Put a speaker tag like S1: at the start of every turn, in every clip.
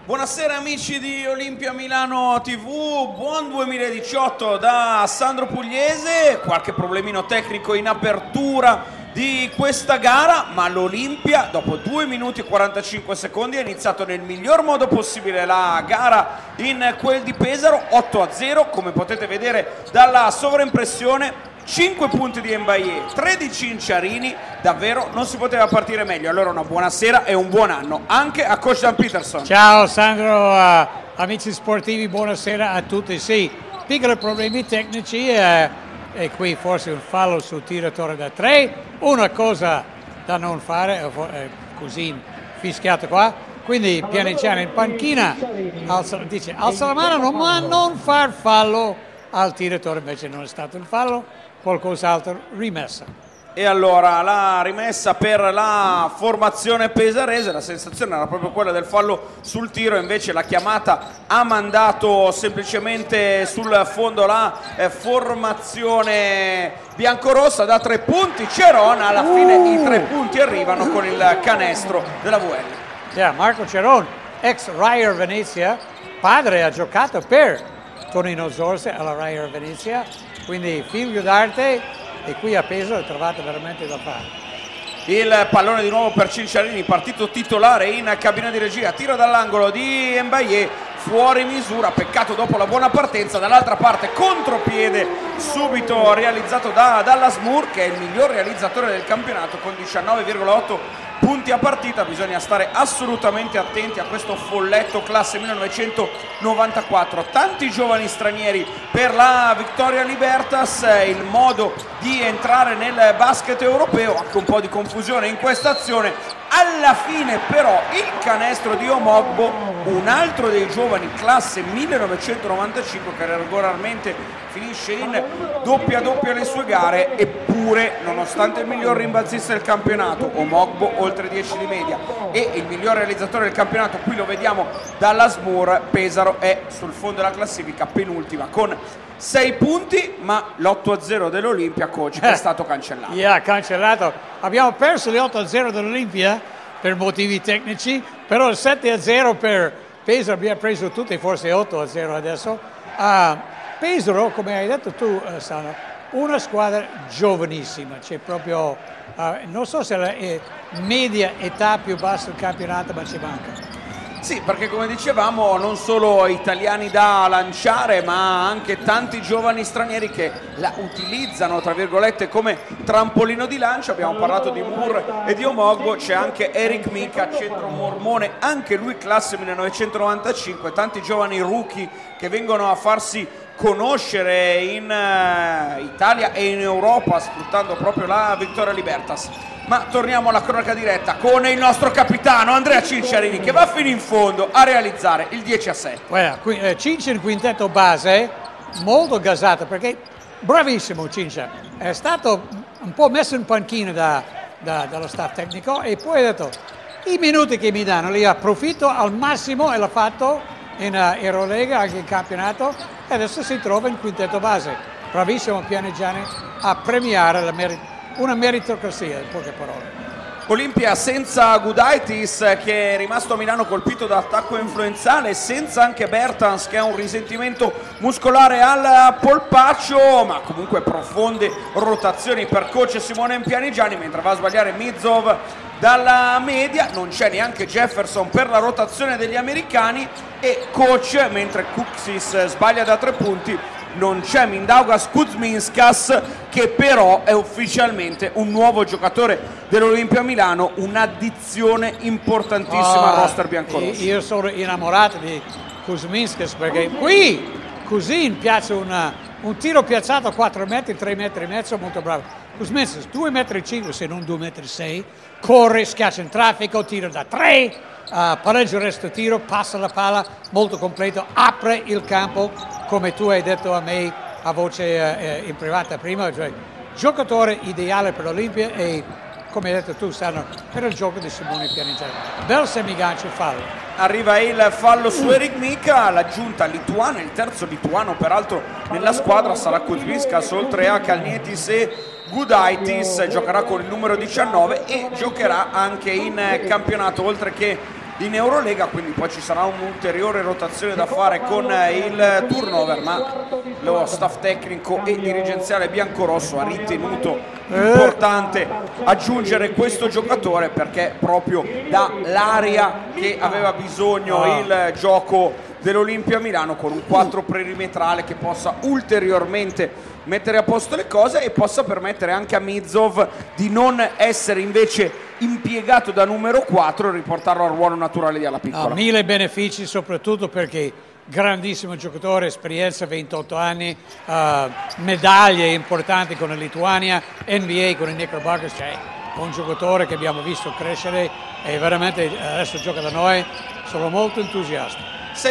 S1: Buonasera amici di Olimpia Milano TV, buon 2018 da Sandro Pugliese. Qualche problemino tecnico in apertura di questa gara, ma l'Olimpia dopo 2 minuti e 45 secondi ha iniziato nel miglior modo possibile la gara in quel di Pesaro, 8-0, come potete vedere dalla sovraimpressione. 5 punti di Mbaye, 13 in Ciarini, davvero non si poteva partire meglio. Allora una buona sera e un buon anno anche a Coach Dan Peterson.
S2: Ciao Sandro, amici sportivi, buonasera a tutti. Sì, piccoli problemi tecnici e qui forse un fallo sul tiratore da 3, una cosa da non fare, così fischiato qua. Quindi Pianigiani in panchina dice alza la mano ma non far fallo al tiratore, invece non è stato il fallo. Qualcos'altro, rimessa.
S1: E allora la rimessa per la formazione pesarese, la sensazione era proprio quella del fallo sul tiro, invece la chiamata ha mandato semplicemente sul fondo la formazione biancorossa da 3 punti. Ceron, alla fine i 3 punti arrivano con il canestro della VL.
S2: Marco Ceron, ex Reyer Venezia, padre, ha giocato per Tonino Zorzi alla Reyer Venezia, quindi figlio d'arte, e qui a Pesaro è trovato veramente da fare.
S1: Il pallone di nuovo per Cinciarini, partito titolare in cabina di regia, tiro dall'angolo di Mbaye, fuori misura, peccato dopo la buona partenza. Dall'altra parte contropiede subito realizzato da Dallas Moore, che è il miglior realizzatore del campionato con 19,8 punti a partita. Bisogna stare assolutamente attenti a questo folletto classe 1994, tanti giovani stranieri per la Victoria Libertas, il modo di entrare nel basket europeo, anche un po' di confusione in questa azione. Alla fine però il canestro di Omogbo, un altro dei giovani classe 1995 che regolarmente finisce in doppia le sue gare, eppure nonostante il miglior rimbalzista del campionato, Omogbo oltre 10 di media, e il miglior realizzatore del campionato, qui lo vediamo Dallas Moore, Pesaro è sul fondo della classifica, penultima con 6 punti, ma l'8-0 dell'Olimpia, coach, è stato cancellato.
S2: Cancellato. Abbiamo perso l'8-0 dell'Olimpia per motivi tecnici, però il 7-0 per Pesaro abbiamo preso tutti, forse 8-0 adesso. Pesaro, come hai detto tu, Sandro, una squadra giovanissima, c'è proprio, non so se è la media età più bassa del campionato, ma ci manca.
S1: Sì, perché come dicevamo non solo italiani da lanciare, ma anche tanti giovani stranieri che la utilizzano tra virgolette come trampolino di lancio. Abbiamo parlato di Moore e di Omogbo, c'è anche Eric Mika, centro mormone, anche lui classe 1995, tanti giovani rookie che vengono a farsi conoscere in Italia e in Europa sfruttando proprio la Victoria Libertas. Ma torniamo alla cronaca diretta con il nostro capitano Andrea Cinciarini, che va fino in fondo a realizzare il 10-7.
S2: Cincia in quintetto base, molto gasato, perché bravissimo Cincia, è stato un po' messo in panchina dallo staff tecnico, e poi ha detto i minuti che mi danno li approfitto al massimo, e l'ha fatto in Eurolega, anche in campionato, e adesso si trova in quintetto base. Bravissimo Pianigiani a premiare una meritocrazia, in poche parole.
S1: Olimpia senza Gudaitis, che è rimasto a Milano colpito da attacco influenzale, senza anche Bertans, che ha un risentimento muscolare al polpaccio, ma comunque profonde rotazioni per coach Simone Pianigiani, mentre va a sbagliare Mizov dalla media. Non c'è neanche Jefferson per la rotazione degli americani, e coach, mentre Kuksis sbaglia da 3 punti, non c'è Mindaugas Kuzminskas, che però è ufficialmente un nuovo giocatore dell'Olimpia Milano, un'addizione importantissima al roster biancorosso.
S2: Io sono innamorato di Kuzminskas, perché qui così piace un tiro piazzato a 4 metri, 3 metri e mezzo, molto bravo. Kuzminskas 2,5 metri, se non 2,6 metri, corre, schiaccia in traffico, tira da 3, pareggio il resto tiro, passa la palla, molto completo, apre il campo, come tu hai detto a me a voce in privata prima, cioè giocatore ideale per l'Olimpia, e come hai detto tu, stanno per il gioco di Simone Pianigiani. Bel semigancio, fallo.
S1: Arriva il fallo su Eric Mika, l'aggiunta lituana, il terzo lituano peraltro nella squadra sarà Kuzminskas, oltre a Kalnietis e Gudaitis, giocherà con il numero 19 e giocherà anche in campionato, oltre che in Eurolega, quindi poi ci sarà un'ulteriore rotazione da fare con il turnover, ma lo staff tecnico e dirigenziale biancorosso ha ritenuto importante aggiungere questo giocatore perché proprio dà l'aria che aveva bisogno il gioco dell'Olimpia Milano, con un 4 perimetrale che possa ulteriormente mettere a posto le cose e possa permettere anche a Mizov di non essere invece impiegato da numero 4 e riportarlo al ruolo naturale di alla piccola.
S2: Mille benefici, soprattutto perché grandissimo giocatore, esperienza, 28 anni, medaglie importanti con la Lituania, NBA con i Knickerbockers, cioè un giocatore che abbiamo visto crescere e veramente adesso gioca da noi, sono molto entusiasta.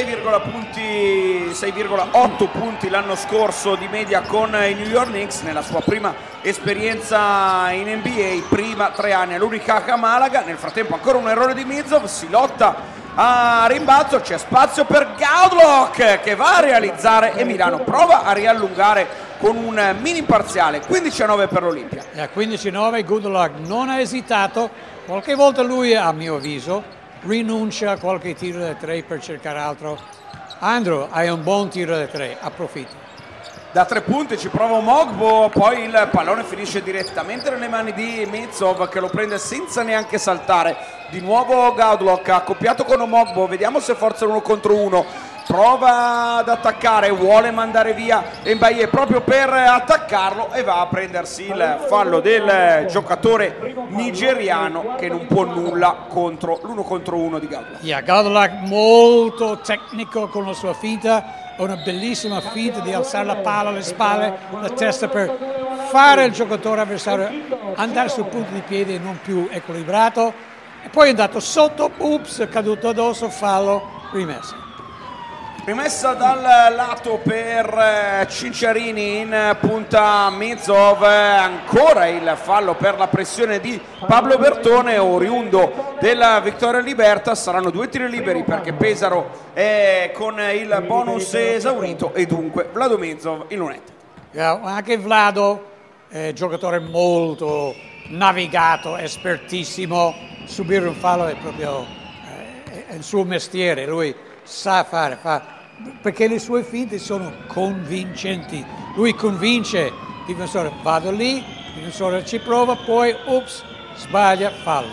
S1: 6,8 punti l'anno scorso di media con i New York Knicks nella sua prima esperienza in NBA, prima 3 anni all'Unicaja Malaga. Nel frattempo ancora un errore di Mizov, si lotta a rimbalzo, c'è spazio per Gaudlock che va a realizzare e Milano prova a riallungare con un mini parziale 15-9 per l'Olimpia.
S2: 15-9, Gaudlock non ha esitato, qualche volta lui a mio avviso rinuncia a qualche tiro da 3 per cercare altro. Andrew, hai un buon tiro da 3, approfitta.
S1: Da 3 punti ci prova Mogbo, poi il pallone finisce direttamente nelle mani di Mizov che lo prende senza neanche saltare. Di nuovo Gaudlock accoppiato con Mogbo, vediamo se forza l'1 contro 1. Prova ad attaccare, vuole mandare via Mbaye proprio per attaccarlo e va a prendersi il fallo del giocatore nigeriano che non può nulla contro l'1 contro 1 di Gaudlock.
S2: Gaudlock molto tecnico con la sua finta, una bellissima finta di alzare la palla alle spalle, la testa per fare il giocatore avversario andare sul punto di piede non più equilibrato e poi è andato sotto, ups, caduto addosso, fallo, rimessa.
S1: Rimessa dal lato per Cinciarini, in punta Mizov, ancora il fallo per la pressione di Pablo Bertone, oriundo della Victoria Libertas. Saranno 2 tiri liberi perché Pesaro è con il bonus esaurito e dunque Vlado Mizov in lunetta.
S2: Anche Vlado, giocatore molto navigato, espertissimo, subire un fallo è proprio è il suo mestiere, lui sa fare, perché le sue finte sono convincenti, lui convince il difensore, vado lì, il difensore ci prova, poi ups, sbaglia, fallo.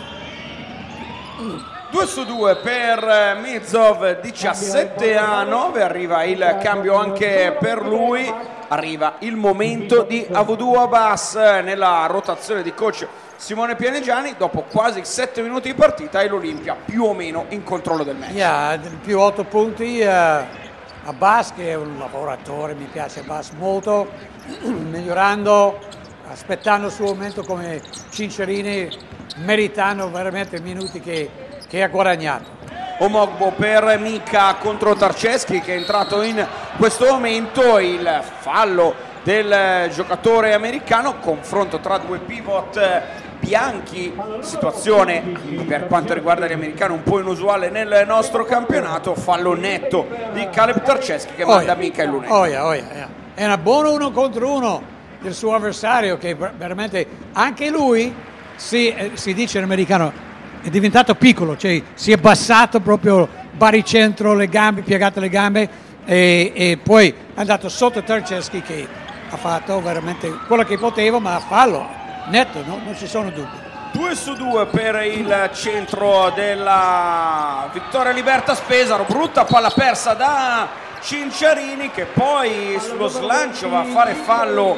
S1: 2-2 per Mizov, 17-9, arriva il cambio anche per lui, arriva il momento di Avodou Abbas nella rotazione di coach Simone Pianegiani. Dopo quasi 7 minuti di partita e l'Olimpia più o meno in controllo del match.
S2: Più 8 punti, Abbas che è un lavoratore, mi piace Abbas molto, migliorando, aspettando il suo momento come Cinciarini, meritando veramente i minuti che ha guadagnato.
S1: Omogbo per Mika contro Tarceschi che è entrato in questo momento, il fallo del giocatore americano, confronto tra 2 pivot bianchi, situazione per quanto riguarda gli americani un po' inusuale nel nostro campionato, fallo netto di Caleb Tarceschi che manda Mika in lunetta.
S2: È una buona 1 contro 1 del suo avversario che veramente anche lui si dice in americano è diventato piccolo, cioè si è abbassato proprio baricentro, le gambe, piegate le gambe e poi è andato sotto Tarceschi che ha fatto veramente quello che poteva, ma fallo netto, no? Non ci sono dubbi.
S1: 2-2 per il centro della Victoria Libertas Pesaro, brutta palla persa da Cinciarini che poi sullo slancio va a fare fallo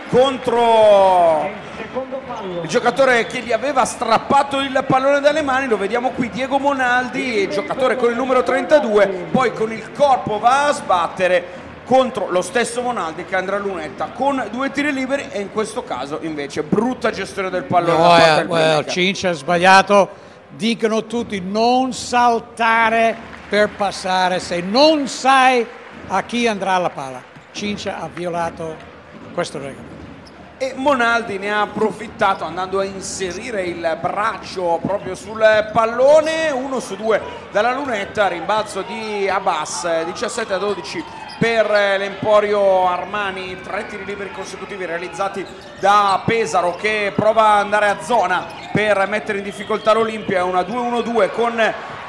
S1: contro il giocatore che gli aveva strappato il pallone dalle mani. Lo vediamo qui, Diego Monaldi, giocatore con il numero 32, poi con il corpo va a sbattere contro lo stesso Monaldi che andrà a lunetta con 2 tiri liberi e in questo caso invece brutta gestione del pallone.
S2: Cincia ha sbagliato, dicono tutti non saltare per passare se non sai a chi andrà la palla. Cincia ha violato questo regolamento
S1: e Monaldi ne ha approfittato andando a inserire il braccio proprio sul pallone. 1-2 dalla lunetta, rimbalzo di Abbas, 17-12 per l'Emporio Armani. 3 tiri liberi consecutivi realizzati da Pesaro che prova ad andare a zona per mettere in difficoltà l'Olimpia. Una 2-1-2 con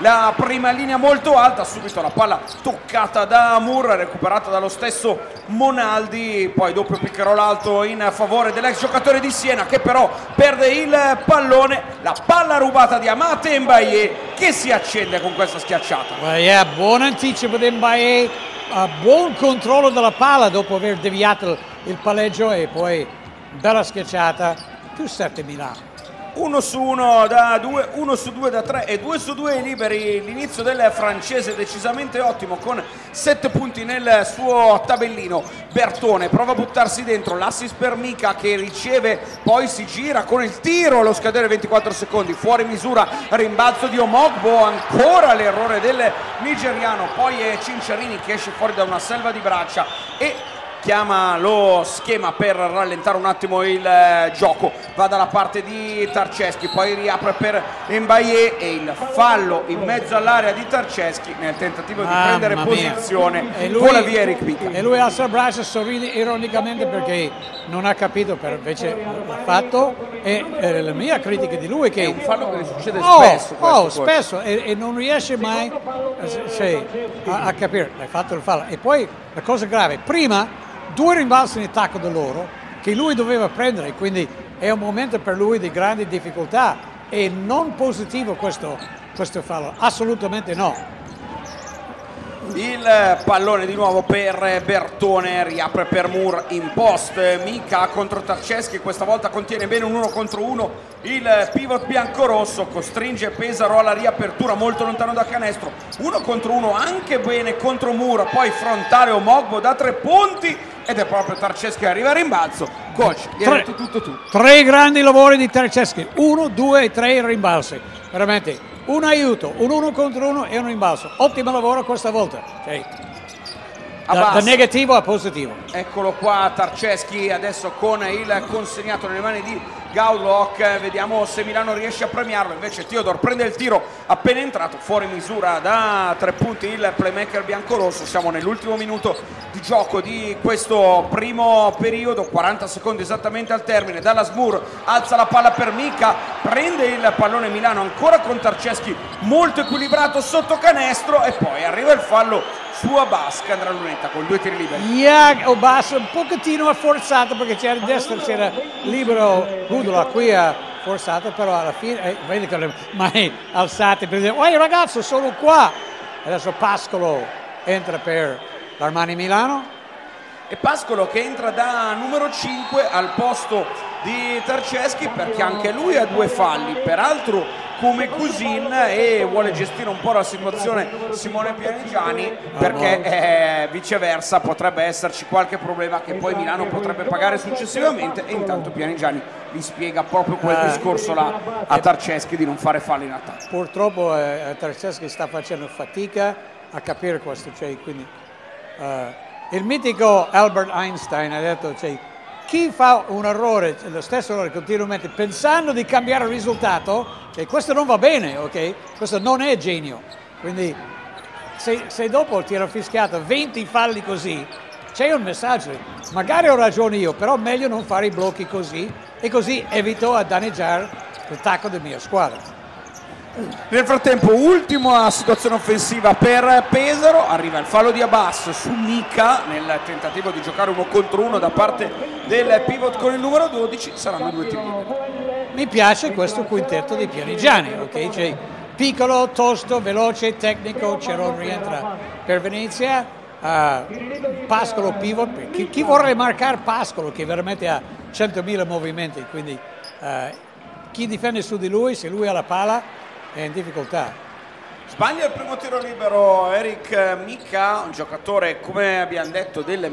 S1: la prima linea molto alta, subito la palla toccata da Moore, recuperata dallo stesso Monaldi, poi doppio pick and roll alto in favore dell'ex giocatore di Siena che però perde il pallone, la palla rubata di Amate Mbaye che si accende con questa schiacciata.
S2: Buon anticipo di Mbaye, buon controllo della palla dopo aver deviato il palleggio e poi bella schiacciata, più 7 Milano.
S1: 1 su 1 da 2, 1 su 2 da 3 e 2 su 2 liberi. L'inizio del francese decisamente ottimo con 7 punti nel suo tabellino. Bertone prova a buttarsi dentro, l'assist per Mika che riceve, poi si gira con il tiro allo scadere 24 secondi, fuori misura, rimbalzo di Omogbo, ancora l'errore del nigeriano, poi è Cinciarini che esce fuori da una selva di braccia e chiama lo schema per rallentare un attimo il gioco, va dalla parte di Tarceschi, poi riapre per Mbaye e il fallo in mezzo all'area di Tarceschi nel tentativo di prendere posizione, vola via Eric Mika.
S2: E lui alza il braccio, sorride ironicamente perché non ha capito, per invece l'ha fatto, e la mia critica di lui è che
S1: è un fallo che succede spesso.
S2: Spesso e non riesce mai a capire, hai fatto il fallo. E poi la cosa grave, prima 2 rimbalzi in attacco da loro che lui doveva prendere, quindi è un momento per lui di grande difficoltà e non positivo questo fallo, assolutamente no.
S1: Il pallone di nuovo per Bertone, riapre per Moore in post, Mika contro Tarceschi, questa volta contiene bene un 1 contro 1 il pivot biancorosso, costringe Pesaro alla riapertura molto lontano da canestro, 1 contro 1 anche bene contro Moore, poi frontale Omogbo da 3 punti ed è proprio Tarceschi che arriva a rimbalzo. Coach, gli hai detto tutto tu.
S2: 3 grandi lavori di Tarceschi, 1, 2 e 3 rimbalzi, veramente un aiuto, un 1 contro 1 e un rimbalzo, ottimo lavoro questa volta, da negativo a positivo.
S1: Eccolo qua Tarceschi adesso con il consegnato nelle mani di Gaulock, vediamo se Milano riesce a premiarlo, invece Theodore prende il tiro appena entrato, fuori misura da 3 punti il playmaker biancorosso. Siamo nell'ultimo minuto di gioco di questo primo periodo, 40 secondi esattamente al termine. Dallas Moore alza la palla per Mika, prende il pallone Milano ancora con Tarceschi molto equilibrato sotto canestro e poi arriva il fallo su Abbas che andrà a lunetta con 2 tiri liberi.
S2: Abbas un pochettino forzato perché c'era a destra, c'era libero Gudula, qui ha forzato, però alla fine vedi che le mani alzate per dire "Oi ragazzo, sono qua". Adesso Pascolo entra per l'Armani Milano
S1: e Pascolo che entra da numero 5 al posto di Tarceschi perché anche lui ha 2 falli, peraltro come Cousin, e vuole gestire un po' la situazione Simone Pianigiani perché viceversa potrebbe esserci qualche problema che poi Milano potrebbe pagare successivamente e intanto Pianigiani gli spiega proprio quel discorso là a Tarceschi di non fare falli in attacco.
S2: Purtroppo Tarceschi sta facendo fatica a capire questo, quindi il mitico Albert Einstein ha detto chi fa un errore, lo stesso errore continuamente, pensando di cambiare il risultato, questo non va bene, questo non è genio. Quindi se dopo ti ero fischiato 20 falli così, c'è un messaggio, magari ho ragione io, però meglio non fare i blocchi così, e così evito a danneggiare l'attacco della mia squadra.
S1: Nel frattempo ultima situazione offensiva per Pesaro, arriva il fallo di Abbas su Mika nel tentativo di giocare 1 contro 1 da parte del pivot con il numero 12, saranno 2 tiri liberi.
S2: Mi piace questo quintetto di Pianigiani, piccolo, tosto, veloce, tecnico, Ceron rientra per Venezia, Pascolo pivot, chi vorrebbe marcare Pascolo che veramente ha 100.000 movimenti, quindi chi difende su di lui, se lui ha la palla è in difficoltà.
S1: Sbaglia il primo tiro libero Eric Mika, un giocatore come abbiamo detto del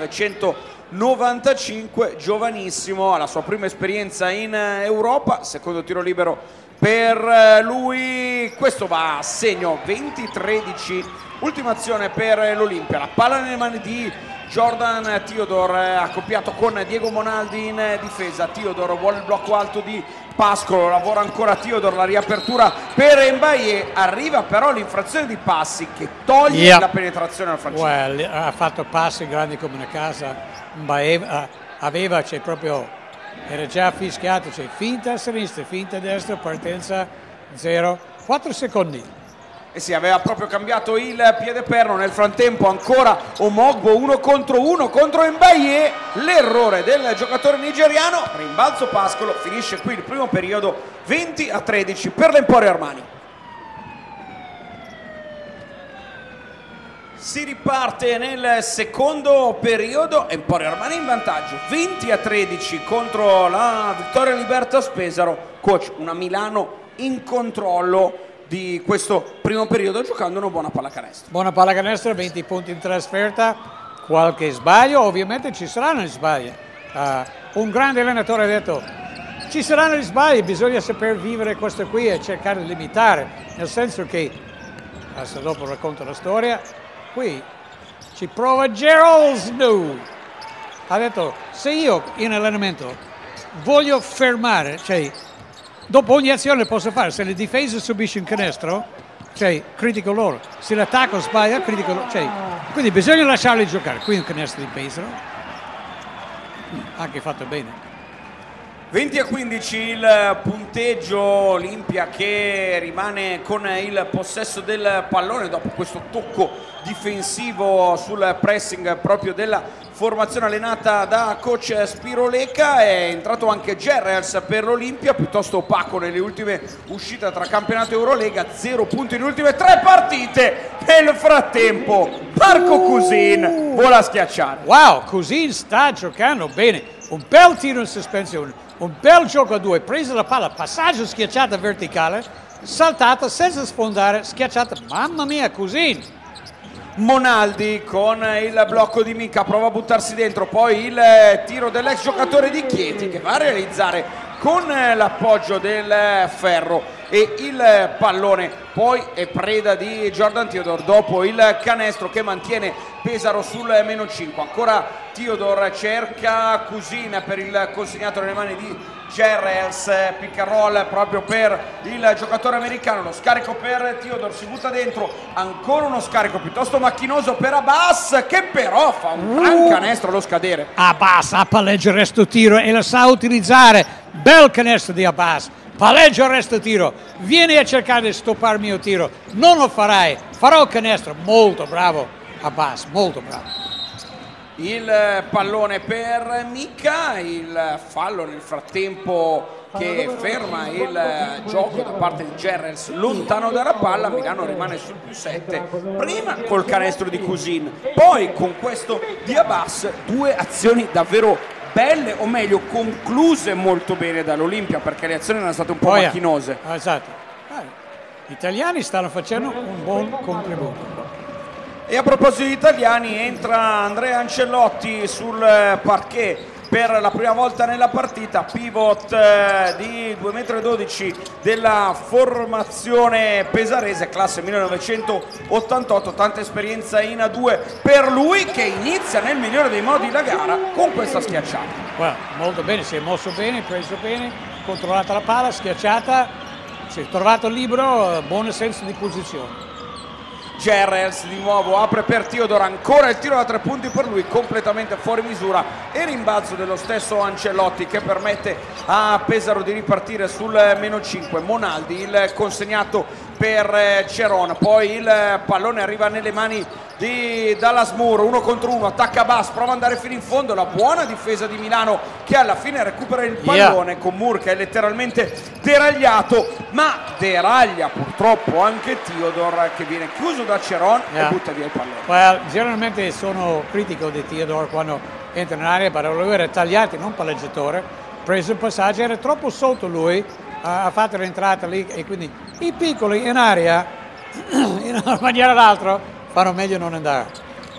S1: 1995, giovanissimo, ha la sua prima esperienza in Europa, secondo tiro libero per lui, questo va a segno 20-13, ultima azione per l'Olimpia, la palla nelle mani di Jordan Theodore accoppiato con Diego Monaldi in difesa. Theodore vuole il blocco alto di Pascolo, lavora ancora Theodore, la riapertura per Mbaye, arriva però l'infrazione di passi che toglie la penetrazione al francese.
S2: Ha fatto passi grandi come una casa. Mbaye aveva, era già fischiato, finta a sinistra, finta a destra, partenza 0, 4 secondi.
S1: E sì, aveva proprio cambiato il piedeperno. Nel frattempo ancora Omogbo 1 contro Mbaye. L'errore del giocatore nigeriano. Rimbalzo Pascolo, finisce qui il primo periodo 20-13 per l'Emporio Armani. Si riparte nel secondo periodo, Emporio Armani in vantaggio 20-13 contro la Vittoria Libertas Pesaro. Coach, una Milano in controllo di questo primo periodo giocando una buona pallacanestro.
S2: Buona pallacanestro, 20 punti in trasferta, qualche sbaglio, ovviamente ci saranno gli sbagli. Un grande allenatore ha detto ci saranno gli sbagli, bisogna saper vivere questo qui e cercare di limitare, nel senso che, adesso dopo racconto la storia, qui ci prova Gerald Snow. Ha detto se io in allenamento voglio fermare, cioè dopo ogni azione posso fare, se la difesa subisce un canestro, cioè critico loro, se l'attacco sbaglia, critico loro, cioè, quindi bisogna lasciarli giocare. Qui un canestro di Pesaro, anche fatto bene.
S1: 20-15 il punteggio, Olimpia che rimane con il possesso del pallone dopo questo tocco difensivo sul pressing proprio della formazione allenata da coach Spiro Leca. È entrato anche Gerrels per l'Olimpia, piuttosto opaco nelle ultime uscite tra campionato e Eurolega, 0 punti nelle ultime 3 partite. Nel frattempo Marco Cusin vola a schiacciare.
S2: Wow, Cusin sta giocando bene, un bel tiro in sospensione, un bel gioco a due, presa la palla, passaggio, schiacciata verticale, saltata senza sfondare, schiacciata, mamma mia, Cusin.
S1: Monaldi con il blocco di Mica, prova a buttarsi dentro, poi il tiro dell'ex giocatore di Chieti che va a realizzare con l'appoggio del ferro, e il pallone poi è preda di Jordan Theodore dopo il canestro che mantiene Pesaro sul -5. Ancora Theodore cerca Cusin per il consegnato nelle mani di Gerrels, pick and roll proprio per il giocatore americano, lo scarico per Theodore, si butta dentro, ancora uno scarico piuttosto macchinoso per Abbas che però fa un gran canestro allo scadere.
S2: Abbas ha palleggio il resto tiro e la sa utilizzare, bel canestro di Abbas, palleggio il resto tiro, vieni a cercare di stoppare il mio tiro, non lo farai, farò il canestro, molto bravo Abbas, molto bravo.
S1: Il pallone per Mica, il fallo nel frattempo che ferma il gioco da parte di Gerrels lontano dalla palla. Milano rimane sul +7, prima col canestro di Cusin, poi con questo di Abbas. Due azioni davvero belle, o meglio concluse molto bene dall'Olimpia, perché le azioni erano state un po' macchinose.
S2: Esatto, gli italiani stanno facendo un buon contributo.
S1: E a proposito di italiani, entra Andrea Ancellotti sul parquet per la prima volta nella partita, pivot di 2,12 m della formazione pesarese, classe 1988, tanta esperienza in A2 per lui, che inizia nel migliore dei modi la gara con questa schiacciata.
S2: Molto bene, si è mosso bene, preso bene, controllata la palla, schiacciata, si è trovato libero, buon senso di posizione.
S1: Gerrels di nuovo apre per Theodore, ancora il tiro da 3 punti per lui, completamente fuori misura, e rimbalzo dello stesso Ancellotti che permette a Pesaro di ripartire sul -5. Monaldi, il consegnato per Ceron, poi il pallone arriva nelle mani di Dallas Moore, 1 contro 1, attacca Bass, prova ad andare fino in fondo, la buona difesa di Milano che alla fine recupera il pallone con Moore che è letteralmente deragliato, ma deraglia purtroppo anche Theodore che viene chiuso da Ceron e butta via il pallone.
S2: Generalmente sono critico di Theodore quando entra in area, però lui era tagliato, non palleggiatore, preso il passaggio, era troppo sotto lui, ha fatto l'entrata lì, e quindi i piccoli in area in una maniera o l'altra fanno meglio non andare.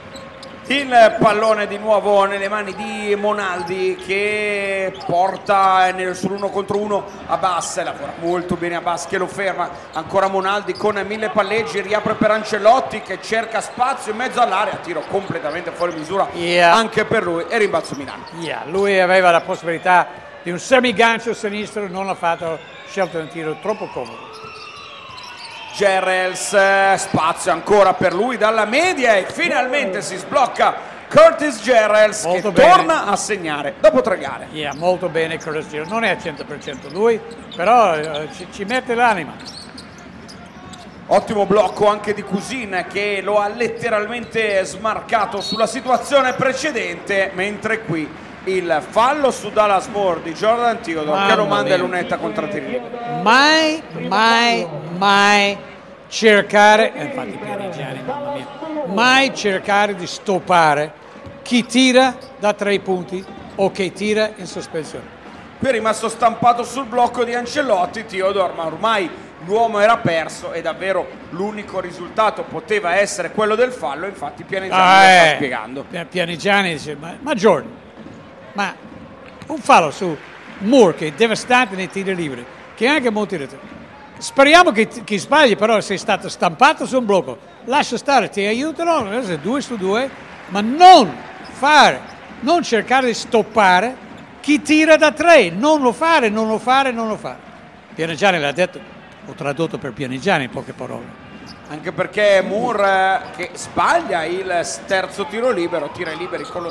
S1: Il pallone di nuovo nelle mani di Monaldi che porta sull'1 contro 1 Abbas, lavora molto bene Abbas che lo ferma, ancora Monaldi con 1000 palleggi, riapre per Ancellotti che cerca spazio in mezzo all'area, tiro completamente fuori misura anche per lui, e rimbalzo Milano.
S2: Lui aveva la possibilità di un semigancio sinistro, non l'ha fatto, scelto un tiro troppo comodo.
S1: Gerrels, spazio ancora per lui dalla media e finalmente si sblocca Curtis Gerrels che torna a segnare dopo 3 gare.
S2: Molto bene Curtis Gerrels, non è al 100% lui, però ci mette l'anima.
S1: Ottimo blocco anche di Cousin, che lo ha letteralmente smarcato sulla situazione precedente, mentre qui il fallo su Dallas Moore di Jordan Theodore che lo manda in lunetta contro tiri liberi.
S2: Mai cercare, infatti pianeggiare, mamma mia, mai cercare di stoppare chi tira da 3 punti o che tira in sospensione.
S1: Qui è rimasto stampato sul blocco di Ancelotti Theodore, ma ormai l'uomo era perso e davvero l'unico risultato poteva essere quello del fallo. Infatti Pianigiani lo sta spiegando.
S2: Pianigiani dice, ma Jordan, ma un fallo su Moore che è devastante nei tiri liberi, che è anche molto irritante. Speriamo che sbagli, però sei stato stampato su un blocco, lascia stare, ti aiutano, 2 su 2, ma non cercare di stoppare chi tira da 3, non lo fare. Pianigiani l'ha detto, ho tradotto per Pianigiani in poche parole.
S1: Anche perché Moore che sbaglia il terzo tiro libero, tira i liberi con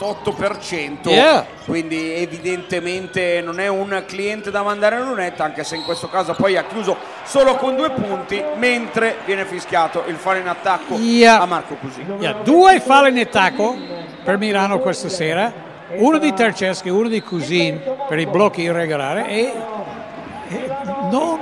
S1: l'88%, quindi evidentemente non è un cliente da mandare in lunetta, anche se in questo caso poi ha chiuso solo con 2 punti, mentre viene fischiato il fallo in attacco a Marco Cousin.
S2: 2 falli in attacco per Milano questa sera, uno di Tarczewski, uno di Cousin per i blocchi irregolari e non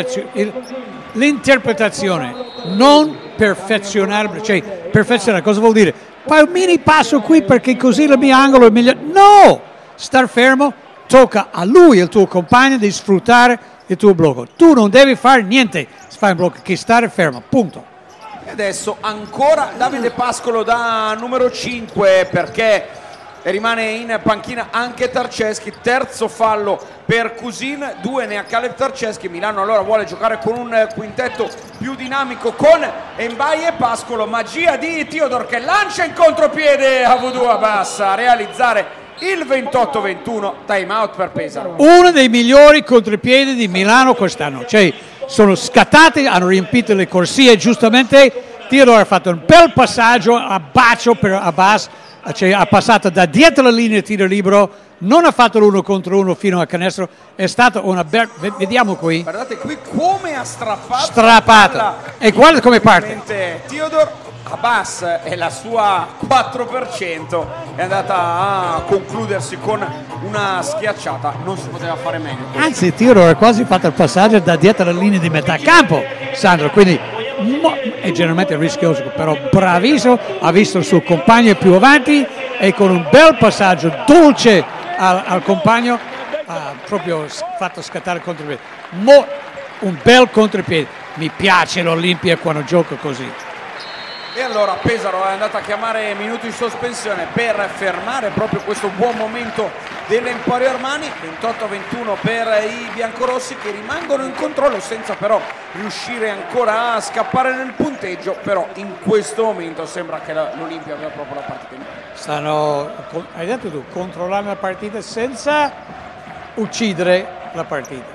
S2: l'interpretazione non perfezionabile, cioè perfezionare cosa vuol dire? Fai un mini passo qui perché così il mio angolo è migliore. No! Star fermo, tocca a lui, il tuo compagno, di sfruttare il tuo blocco. Tu non devi fare niente, fai un blocco che stare fermo, punto.
S1: E adesso ancora Davide Pascolo da numero 5 perché rimane in panchina anche Tarczewski, terzo fallo per Cousin, 2 ne ha Caleb Tarczewski. Milano allora vuole giocare con un quintetto più dinamico con Mbaye e Pascolo, magia di Theodore che lancia in contropiede a Voodoo Abbas a realizzare il 28-21, time out per Pesaro.
S2: Uno dei migliori contropiedi di Milano quest'anno, cioè sono scattati, hanno riempito le corsie giustamente, Theodore ha fatto un bel passaggio a bacio per Abbas, cioè ha passato da dietro la linea di tiro libero, non ha fatto l'1 contro 1 fino al canestro, è stata una bella, vediamo qui,
S1: guardate qui come ha strappato
S2: e guarda come parte
S1: Theodore. Abbas e la sua 4% è andata a concludersi con una schiacciata, non si poteva fare meglio.
S2: Anzi Theodore ha quasi fatto il passaggio da dietro la linea di metà campo, Sandro, quindi è generalmente rischioso, però bravissimo, ha visto il suo compagno più avanti e con un bel passaggio dolce al compagno ha proprio fatto scattare il contropiede. Un bel contropiede, mi piace l'Olimpia quando gioca così.
S1: E allora Pesaro è andata a chiamare minuti in sospensione per fermare proprio questo buon momento dell'Emporio Armani. 28-21 per i biancorossi che rimangono in controllo senza però riuscire ancora a scappare nel punteggio, però in questo momento sembra che l'Olimpia abbia proprio la partita in mano.
S2: Hai detto tu, controllare la partita senza uccidere la partita.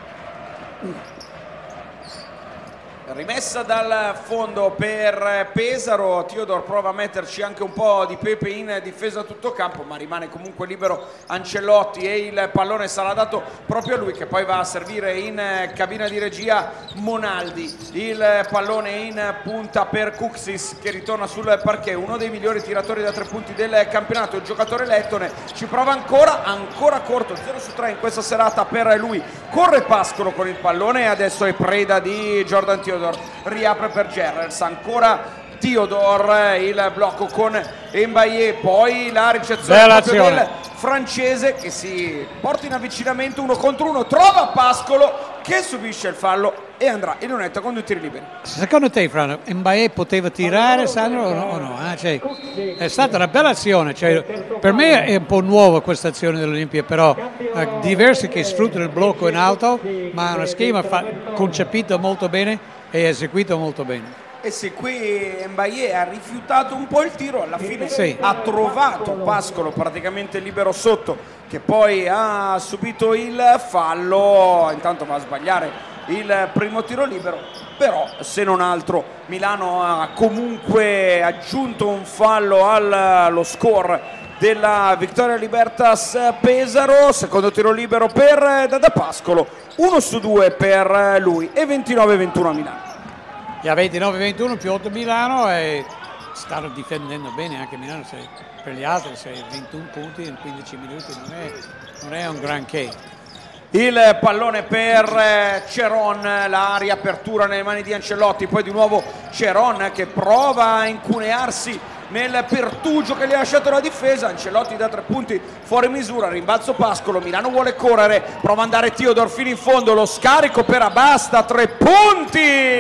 S1: Rimessa dal fondo per Pesaro, Theodore prova a metterci anche un po' di pepe in difesa a tutto campo, ma rimane comunque libero Ancelotti e il pallone sarà dato proprio a lui, che poi va a servire in cabina di regia Monaldi. Il pallone in punta per Kuxis che ritorna sul parquet, uno dei migliori tiratori da 3 punti del campionato, il giocatore lettone ci prova ancora corto, 0 su 3 in questa serata per lui. Corre Pascolo con il pallone e adesso è preda di Jordan Theodore, riapre per Gerrers, ancora Theodore, il blocco con Mbaye, poi la ricezione proprio del francese che si porta in avvicinamento 1 contro 1, trova Pascolo che subisce il fallo e andrà in lunetta con 2 tiri liberi.
S2: Secondo te, Frano, Mbaye poteva tirare, Sandro, o no? Cioè, è stata una bella azione, cioè, per me è un po' nuova questa azione dell'Olimpia, però diversi che sfruttano il blocco in alto, ma è uno schema concepito molto bene e eseguito molto bene.
S1: Eh sì, qui Mbaye ha rifiutato un po' il tiro, alla fine ha trovato Pascolo praticamente libero sotto, che poi ha subito il fallo, intanto va a sbagliare il primo tiro libero, però se non altro Milano ha comunque aggiunto un fallo allo score della Victoria Libertas Pesaro. Secondo tiro libero per Dada Pascolo, 1 su 2 per lui e 29-21 a Milano.
S2: a 29-21 più 8 Milano e stanno difendendo bene anche Milano, per gli altri 21 punti in 15 minuti non è un granché.
S1: Il pallone per Ceron, la riapertura nelle mani di Ancelotti, poi di nuovo Ceron che prova a incunearsi nel pertugio che gli ha lasciato la difesa. Ancelotti da 3 punti fuori misura, rimbalzo Pascolo, Milano vuole correre, prova ad andare Theodore fino in fondo, lo scarico per Abbas da 3 punti.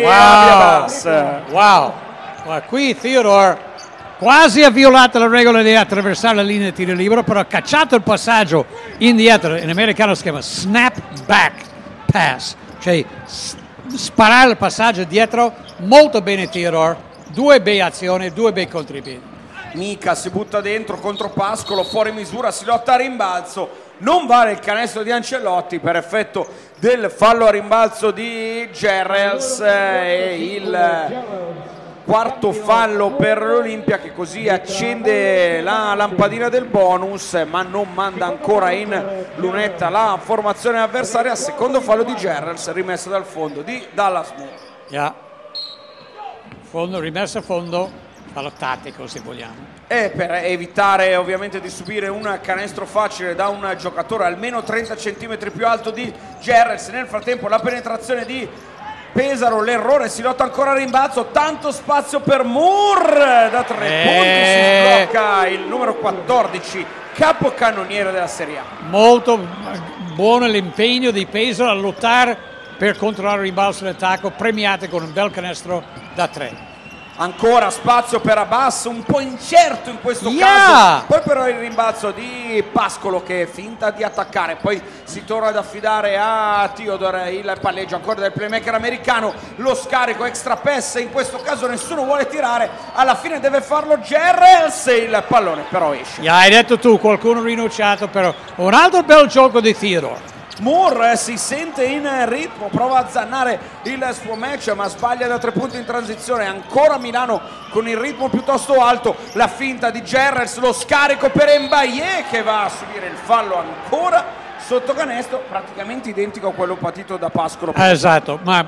S2: Wow, qui Theodore quasi ha violato la regola di attraversare la linea di tiro libero, però ha cacciato il passaggio indietro, in americano si chiama snap back pass, cioè sparare il passaggio dietro, molto bene Theodore, 2 bei azioni, 2 bei contributi.
S1: Mika si butta dentro contro Pascolo, fuori misura, si lotta a rimbalzo, non vale il canestro di Ancelotti per effetto del fallo a rimbalzo di Gerrels e il quarto fallo per l'Olimpia, che così accende la lampadina del bonus ma non manda ancora in lunetta la formazione avversaria. Secondo fallo di Gerrels, rimesso dal fondo di Dallas Moore.
S2: Rimessa a fondo, fallo tattico se vogliamo.
S1: E per evitare ovviamente di subire un canestro facile da un giocatore almeno 30 cm più alto di Gerrels. Nel frattempo la penetrazione di Pesaro, l'errore, si lotta ancora a rimbalzo, tanto spazio per Moore da 3 punti, si blocca il numero 14, capocannoniere della Serie A.
S2: Molto buono l'impegno di Pesaro a lottare per controllare il rimbalzo in attacco, premiate con un bel canestro da 3.
S1: Ancora spazio per Abbas, un po' incerto in questo caso, poi però il rimbalzo di Pascolo che finta di attaccare, poi si torna ad affidare a Theodore, il palleggio ancora del playmaker americano, lo scarico extra pass, in questo caso nessuno vuole tirare, alla fine deve farlo Gerrels, il pallone però esce.
S2: Hai detto tu, qualcuno rinunciato, però un altro bel gioco di Theodore.
S1: Moore si sente in ritmo, prova a zannare il suo match ma sbaglia da 3 punti in transizione. Ancora Milano con il ritmo piuttosto alto, la finta di Gerrels, lo scarico per Mbaye che va a subire il fallo ancora sotto canestro, praticamente identico a quello patito da Pascolo.
S2: Esatto, ma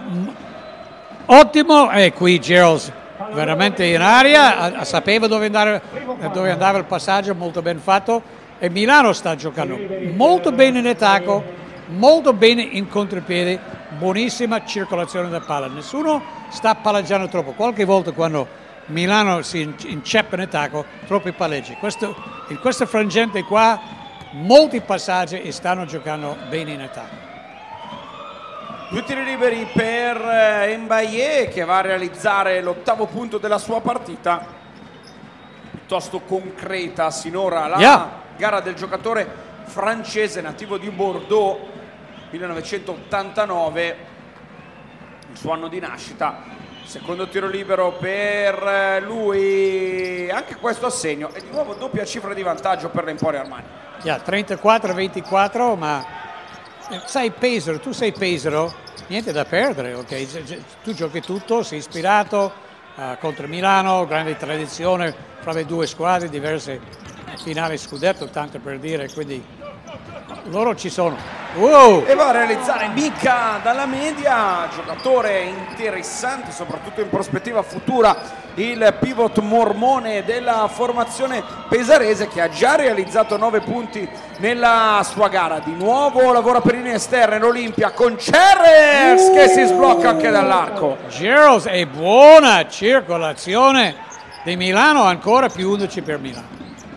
S2: ottimo, e qui Gerrels veramente in aria, sapeva dove andava il passaggio, molto ben fatto, e Milano sta giocando molto bene in attacco, molto bene in contropiede, buonissima circolazione da palla, nessuno sta palleggiando troppo. Qualche volta quando Milano si inceppa in attacco, troppi palleggi. In questo frangente qua molti passaggi e stanno giocando bene in attacco.
S1: 2 tiri liberi per Mbaye che va a realizzare l'8º punto della sua partita, piuttosto concreta sinora la gara del giocatore francese nativo di Bordeaux, 1989, il suo anno di nascita. Secondo tiro libero per lui, anche questo a segno, e di nuovo doppia cifra di vantaggio per l'Emporio Armani.
S2: 34-24, ma sai Pesaro, tu sei Pesaro, niente da perdere, ok? Tu giochi tutto, sei ispirato contro Milano, grande tradizione fra le due squadre, diverse finali scudetto, tanto per dire, quindi loro ci sono.
S1: E va a realizzare Mika dalla media, giocatore interessante soprattutto in prospettiva futura, il pivot mormone della formazione pesarese che ha già realizzato 9 punti nella sua gara. Di nuovo lavora per linee esterne l'Olimpia con Gerrels che si sblocca anche dall'arco.
S2: Gerrels è buona circolazione di Milano, ancora più 11 per Milano.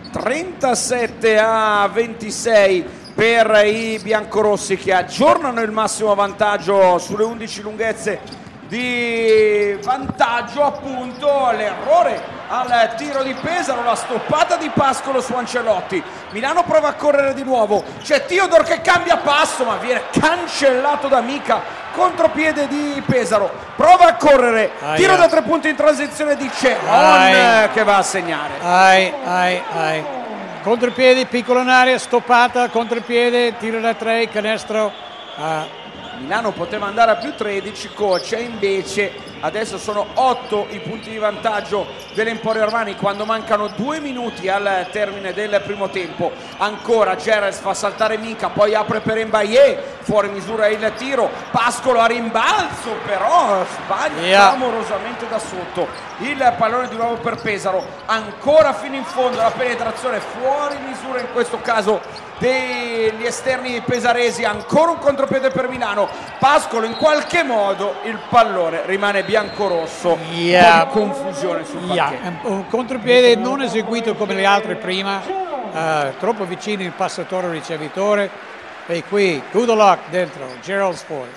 S1: 37-26 per i biancorossi che aggiornano il massimo vantaggio sulle 11 lunghezze di vantaggio. Appunto l'errore al tiro di Pesaro, la stoppata di Pascolo su Ancelotti. Milano prova a correre di nuovo, c'è Theodore che cambia passo ma viene cancellato da Mika, contropiede di Pesaro, prova a correre, tiro da 3 punti in transizione di Ceron che va a segnare.
S2: Contropiede, piccolo in aria, stoppata, contropiede, tiro da 3, canestro.
S1: Milano poteva andare a più 13, coach, e invece Adesso sono 8 i punti di vantaggio dell'Emporio Armani quando mancano 2 minuti al termine del primo tempo. Ancora Gerels fa saltare Mika, poi apre per Mbaye, fuori misura il tiro, Pascolo a rimbalzo, però sbaglia clamorosamente da sotto. Il pallone di nuovo per Pesaro, ancora fino in fondo la penetrazione, fuori misura in questo caso degli esterni pesaresi, ancora un contropiede per Milano. Pascolo, in qualche modo il pallone rimane biancorosso, un po' di confusione sul parquet.
S2: Un contropiede non eseguito come le altre prima, troppo vicino il passatore ricevitore, e qui Gudolak dentro, Gerald fuori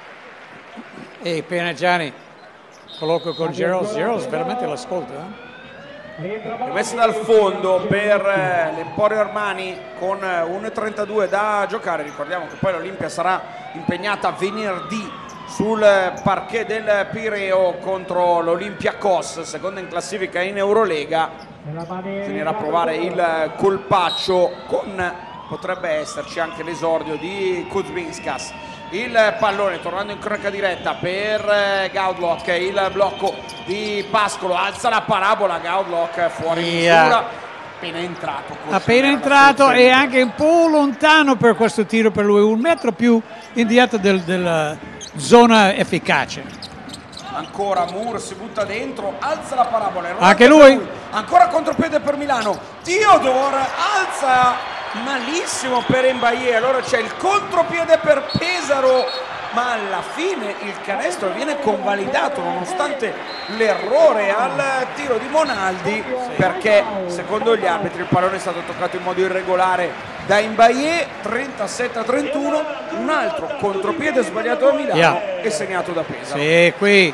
S2: e Pianeggiani colloquio con Gerald veramente l'ascolta.
S1: Rimessa dal fondo per l'Emporio Armani con 1:32 da giocare. Ricordiamo che poi l'Olimpia sarà impegnata venerdì sul parquet del Pireo contro l'Olympiakos, seconda in classifica in Eurolega. Finirà a provare il colpaccio, potrebbe esserci anche l'esordio di Kuzminskas. Il pallone tornando in cronaca diretta per Gaudlock, il blocco di Pascolo, alza la parabola, Gaudlock fuori misura, appena entrato
S2: e anche un po' lontano per questo tiro per lui, 1 metro più indietro della zona efficace.
S1: Ancora Moore si butta dentro, alza la parabola,
S2: anche lui,
S1: ancora contropiede per Milano, Theodor alza malissimo per Mbaye, allora c'è il contropiede per Pesaro, ma alla fine il canestro viene convalidato nonostante l'errore al tiro di Monaldi, perché secondo gli arbitri il pallone è stato toccato in modo irregolare da Mbaye. 37-31, un altro contropiede sbagliato da Milano e segnato da Pesaro.
S2: Sì, qui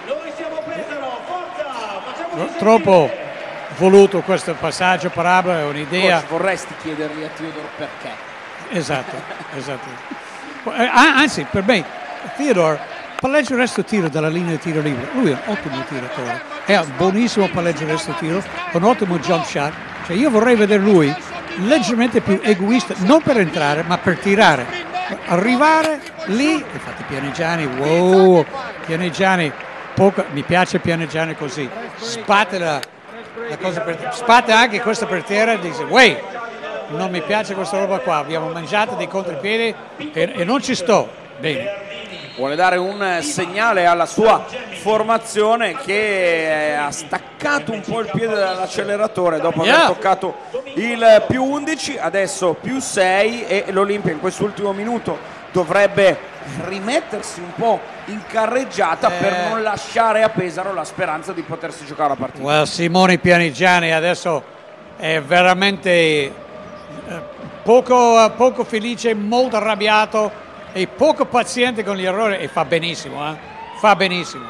S2: troppo voluto questo passaggio, parabola, è un'idea.
S1: Coach, vorresti chiedergli a Theodor perché?
S2: Esatto. Anzi, per me Theodor palleggia il resto tiro dalla linea di tiro libero, lui è un ottimo tiratore, è un buonissimo palleggio il resto tiro, un ottimo jump shot, cioè io vorrei vedere lui leggermente più egoista, non per entrare ma per tirare, arrivare lì. Infatti Pianeggiani, Pianeggiani, mi piace Pianeggiani così, sbatte sbatte anche questa per terra e dice non mi piace questa roba qua, abbiamo mangiato dei contropiedi e non ci sto bene.
S1: Vuole dare un segnale alla sua formazione che ha staccato un po' il piede dall'acceleratore dopo aver toccato il più 11, adesso più 6 e l'Olimpia in quest'ultimo minuto dovrebbe rimettersi un po' in carreggiata per non lasciare a Pesaro la speranza di potersi giocare la partita.
S2: Simone Pianeggiani adesso è veramente poco felice, molto arrabbiato e poco paziente con gli errori e fa benissimo, fa benissimo.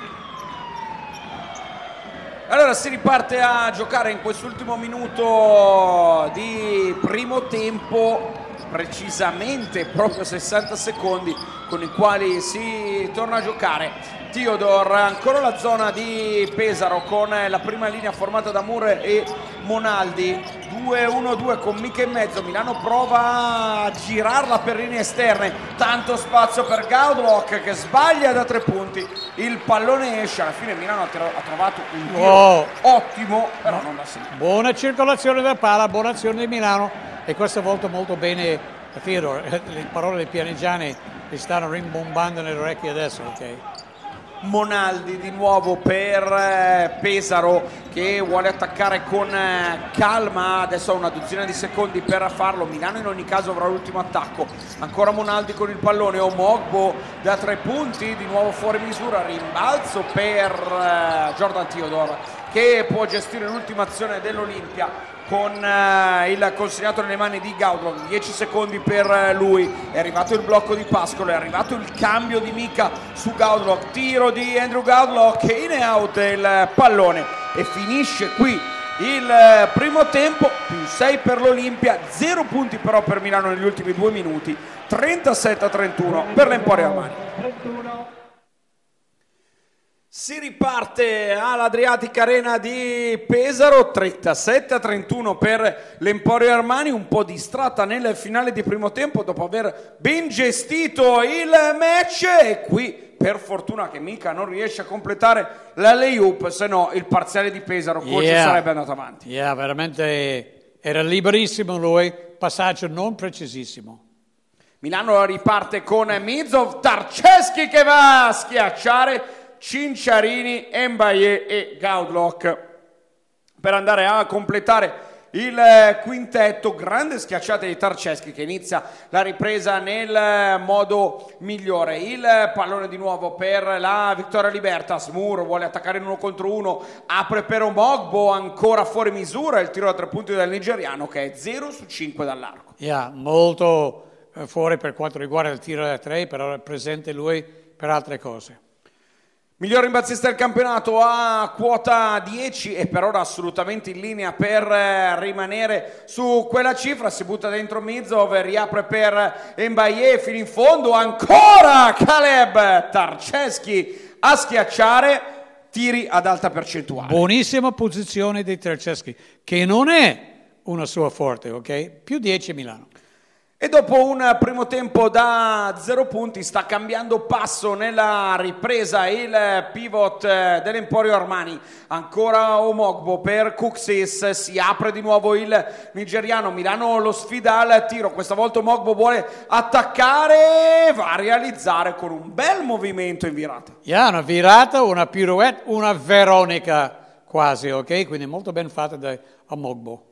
S1: Allora si riparte a giocare in quest'ultimo minuto di primo tempo, precisamente proprio 60 secondi con i quali si torna a giocare. Theodor, ancora la zona di Pesaro con la prima linea formata da Moore e Monaldi, 2-1-2 con Mica in mezzo. Milano prova a girarla per linee esterne, tanto spazio per Gaudlock che sbaglia da 3 punti, il pallone esce, alla fine Milano ha trovato un tiro ottimo, però non da segno.
S2: Buona circolazione da palla, buona azione di Milano e questa volta molto bene Theodor. Le parole di Pianeggiani mi stanno rimbombando nelle orecchie adesso,
S1: Monaldi di nuovo per Pesaro che vuole attaccare con calma, adesso ha una dozzina di secondi per farlo. Milano in ogni caso avrà l'ultimo attacco, ancora Monaldi con il pallone, Omogbo da 3 punti, di nuovo fuori misura, rimbalzo per Jordan Theodor che può gestire l'ultima azione dell'Olimpia con il consegnato nelle mani di Gaudlock. 10 secondi per lui, è arrivato il blocco di Pascolo, è arrivato il cambio di Mika su Gaudlock, tiro di Andrew Gaudlock, in e out il pallone e finisce qui il primo tempo, più 6 per l'Olimpia, 0 punti però per Milano negli ultimi 2 minuti, 37-31 per l'Emporio Armani. Si riparte all'Adriatic Arena di Pesaro, 37-31 per l'Emporio Armani, un po' distratta nel finale di primo tempo dopo aver ben gestito il match, e qui per fortuna che Mika non riesce a completare la lay-up, se no il parziale di Pesaro sarebbe andato avanti.
S2: Veramente era liberissimo lui, passaggio non precisissimo.
S1: Milano riparte con Mizov, Tarceschi che va a schiacciare Cinciarini, Mbaye e Gaudlock per andare a completare il quintetto. Grande schiacciata di Tarceschi che inizia la ripresa nel modo migliore. Il pallone di nuovo per la Victoria Libertas. Moore vuole attaccare in 1 contro 1, apre per Omogbo, ancora fuori misura il tiro da 3 punti del nigeriano che è 0 su 5 dall'arco.
S2: Molto fuori per quanto riguarda il tiro da 3, però è presente lui per altre cose.
S1: Miglior rimbalzista del campionato a quota 10 e per ora assolutamente in linea per rimanere su quella cifra. Si butta dentro Mizov, riapre per Mbaye fino in fondo, ancora Caleb Tarceschi a schiacciare, tiri ad alta percentuale.
S2: Buonissima posizione di Tarceschi, che non è una sua forte, ok? Più 10 Milano.
S1: E dopo un primo tempo da 0 punti sta cambiando passo nella ripresa il pivot dell'Emporio Armani. Ancora Omogbo per Kuxis, si apre di nuovo il nigeriano, Milano lo sfida al tiro, questa volta Omogbo vuole attaccare, va a realizzare con un bel movimento in virata.
S2: Una virata, una pirouette, una Veronica quasi, ok? Quindi molto ben fatta da Omogbo.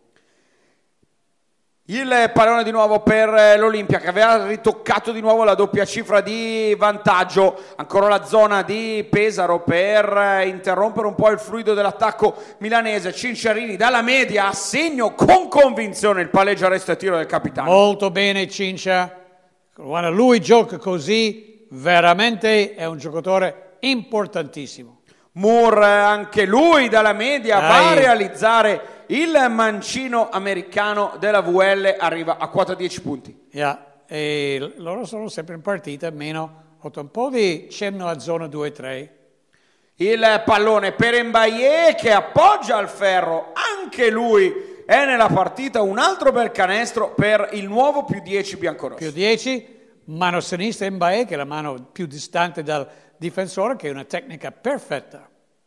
S1: Il pallone di nuovo per l'Olimpia che aveva ritoccato di nuovo la doppia cifra di vantaggio. Ancora la zona di Pesaro per interrompere un po' il fluido dell'attacco milanese. Cinciarini dalla media a segno con convinzione il palleggio arresto e tiro del capitano.
S2: Molto bene Cincia. Quando lui gioca così veramente è un giocatore importantissimo.
S1: Moore anche lui dalla media va a realizzare il mancino americano della VL, arriva a quota 10 punti.
S2: E loro sono sempre in partita, meno 8, un po' di cenno a zona 2-3.
S1: Il pallone per Mbaye che appoggia al ferro, anche lui è nella partita, un altro bel canestro per il nuovo più 10 biancorossi.
S2: Più 10, mano sinistra Mbaye che è la mano più distante dal difensore, che è una tecnica perfetta.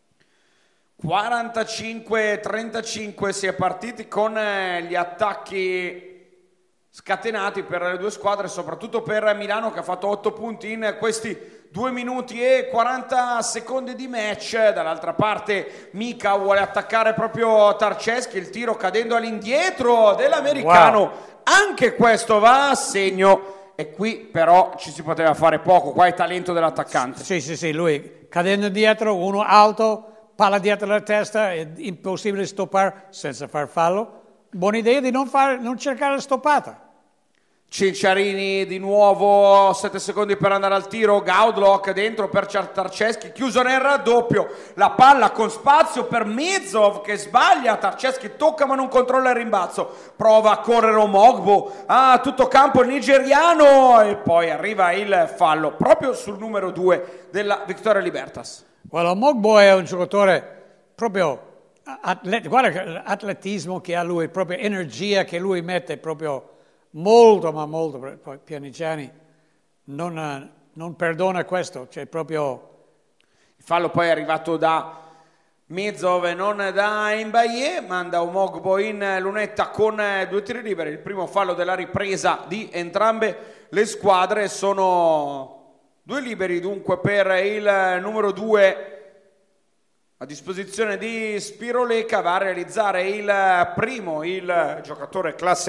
S1: 45-35 si è partiti con gli attacchi scatenati per le due squadre, soprattutto per Milano che ha fatto 8 punti in questi 2 minuti e 40 secondi di match. Dall'altra parte Mika vuole attaccare proprio Tarceschi, il tiro cadendo all'indietro dell'americano. Wow. Anche questo va a segno. E qui però ci si poteva fare poco, qua è talento dell'attaccante.
S2: Sì, lui cadendo dietro, uno alto, palla dietro la testa, è impossibile stoppare senza far fallo. Buona idea di non cercare la stoppata.
S1: Cinciarini di nuovo, 7 secondi per andare al tiro, Gaudlock dentro per Tarceschi, chiuso nel raddoppio, la palla con spazio per Mizov che sbaglia, Tarceschi tocca ma non controlla il rimbalzo, prova a correre Omogbo, a tutto campo il nigeriano e poi arriva il fallo proprio sul numero 2 della Victoria Libertas.
S2: Omogbo è un giocatore proprio, guarda l'atletismo che ha lui, proprio energia che lui mette proprio molto, ma molto. Poi Pianigiani non perdona questo, cioè proprio.
S1: Il fallo poi è arrivato da Mizov e non da Mbaye, manda Omogbo in lunetta con 2 tiri liberi. Il primo fallo della ripresa di entrambe le squadre, sono 2 liberi dunque per il numero 2 a disposizione di Spiroleca. Va a realizzare il primo, il giocatore classe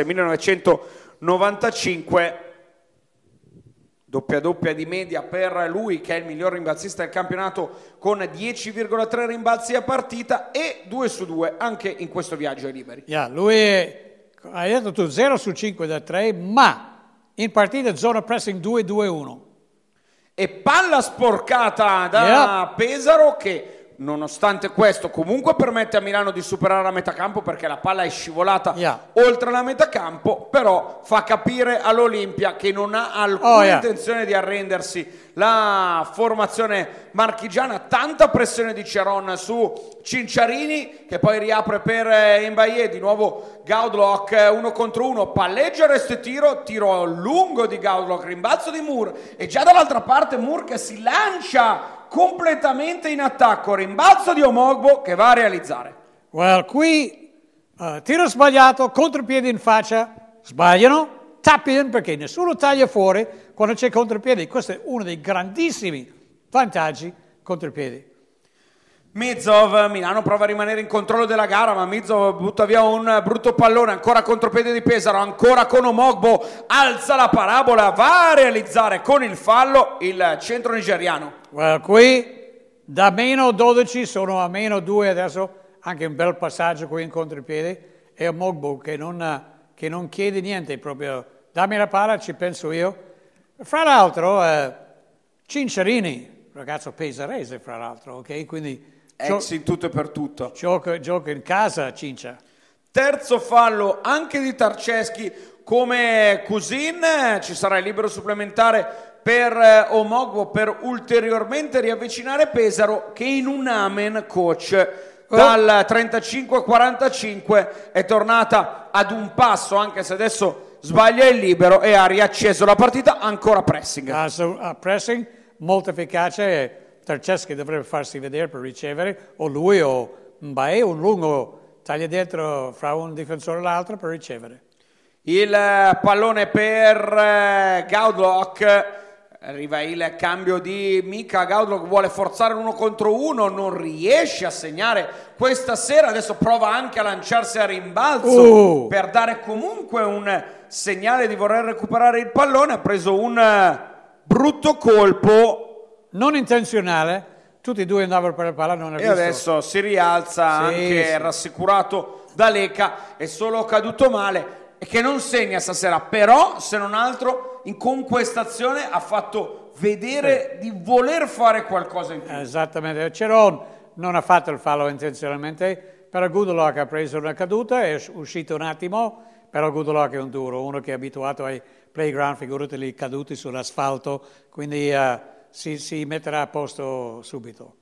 S1: 1995, doppia di media per lui che è il miglior rimbalzista del campionato con 10,3 rimbalzi a partita e 2 su 2 anche in questo viaggio ai liberi.
S2: Lui hai detto tu 0 su 5 da 3, ma in partita zona pressing 2-2-1
S1: e palla sporcata da Pesaro che nonostante questo comunque permette a Milano di superare la metà campo perché la palla è scivolata
S2: Yeah.
S1: oltre la metà campo, però fa capire all'Olimpia che non ha alcuna intenzione di arrendersi. La formazione marchigiana, tanta pressione di Ceron su Cinciarini che poi riapre per Mbaye, di nuovo Gaudlock 1 contro 1, palleggia, resto e tiro lungo di Gaudlock, rimbalzo di Moore e già dall'altra parte Moore che si lancia completamente in attacco, rimbalzo di Omogbo che va a realizzare.
S2: Well, qui tiro sbagliato, contropiede in faccia, sbagliano, tap in perché nessuno taglia fuori quando c'è contropiede. Questo è uno dei grandissimi vantaggi contropiedi.
S1: Mizov, Milano prova a rimanere in controllo della gara, ma Mizov butta via un brutto pallone, ancora contropiede di Pesaro, ancora con Omogbo, alza la parabola, va a realizzare con il fallo il centro nigeriano.
S2: Well, qui da meno 12 sono a meno 2 adesso, anche un bel passaggio qui in contropiede, e Omogbo che non chiede niente, proprio dammi la palla, ci penso io. Fra l'altro, Cinciarini, ragazzo pesarese fra l'altro, ok? Quindi
S1: Ex in tutto e per tutto.
S2: Gioca in casa Cincia.
S1: Terzo fallo anche di Tarceschi come Cousin, ci sarà il libero supplementare per Omogbo per ulteriormente riavvicinare Pesaro che in un amen, coach, dal 35-45 è tornata ad un passo, anche se adesso sbaglia il libero e ha riacceso la partita, ancora pressing.
S2: Pressing molto efficace. Tarceschi dovrebbe farsi vedere per ricevere, o lui o Mbaye, un lungo taglia dietro fra un difensore e l'altro per ricevere.
S1: Il pallone per Gaudlock, arriva il cambio di Mika, Gaudlock vuole forzare l'uno contro uno, non riesce a segnare questa sera, adesso prova anche a lanciarsi a rimbalzo per dare comunque un segnale di voler recuperare il pallone, ha preso un brutto colpo.
S2: Non intenzionale, tutti e due andavano per la palla, non ha visto.
S1: E adesso si rialza, anche rassicurato da Leca, è solo caduto male e che non segna stasera, però se non altro con questa azione ha fatto vedere di voler fare qualcosa in più.
S2: Esattamente, Ceron non ha fatto il fallo intenzionalmente, però Gaudlock ha preso una caduta, è uscito un attimo, però Gaudlock è un duro, uno che è abituato ai playground, figurati lì caduti sull'asfalto, quindi si metterà a posto subito.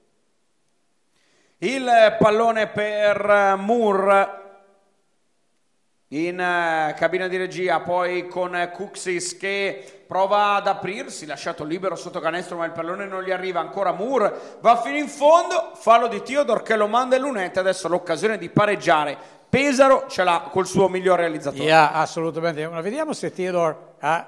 S1: Il pallone per Moore in cabina di regia, poi con Kuxis che prova ad aprirsi, lasciato libero sotto canestro ma il pallone non gli arriva, ancora Moore va fino in fondo, fallo di Theodore che lo manda in lunetta, adesso l'occasione di pareggiare, Pesaro ce l'ha col suo miglior realizzatore.
S2: Assolutamente, ma vediamo se Theodore ha...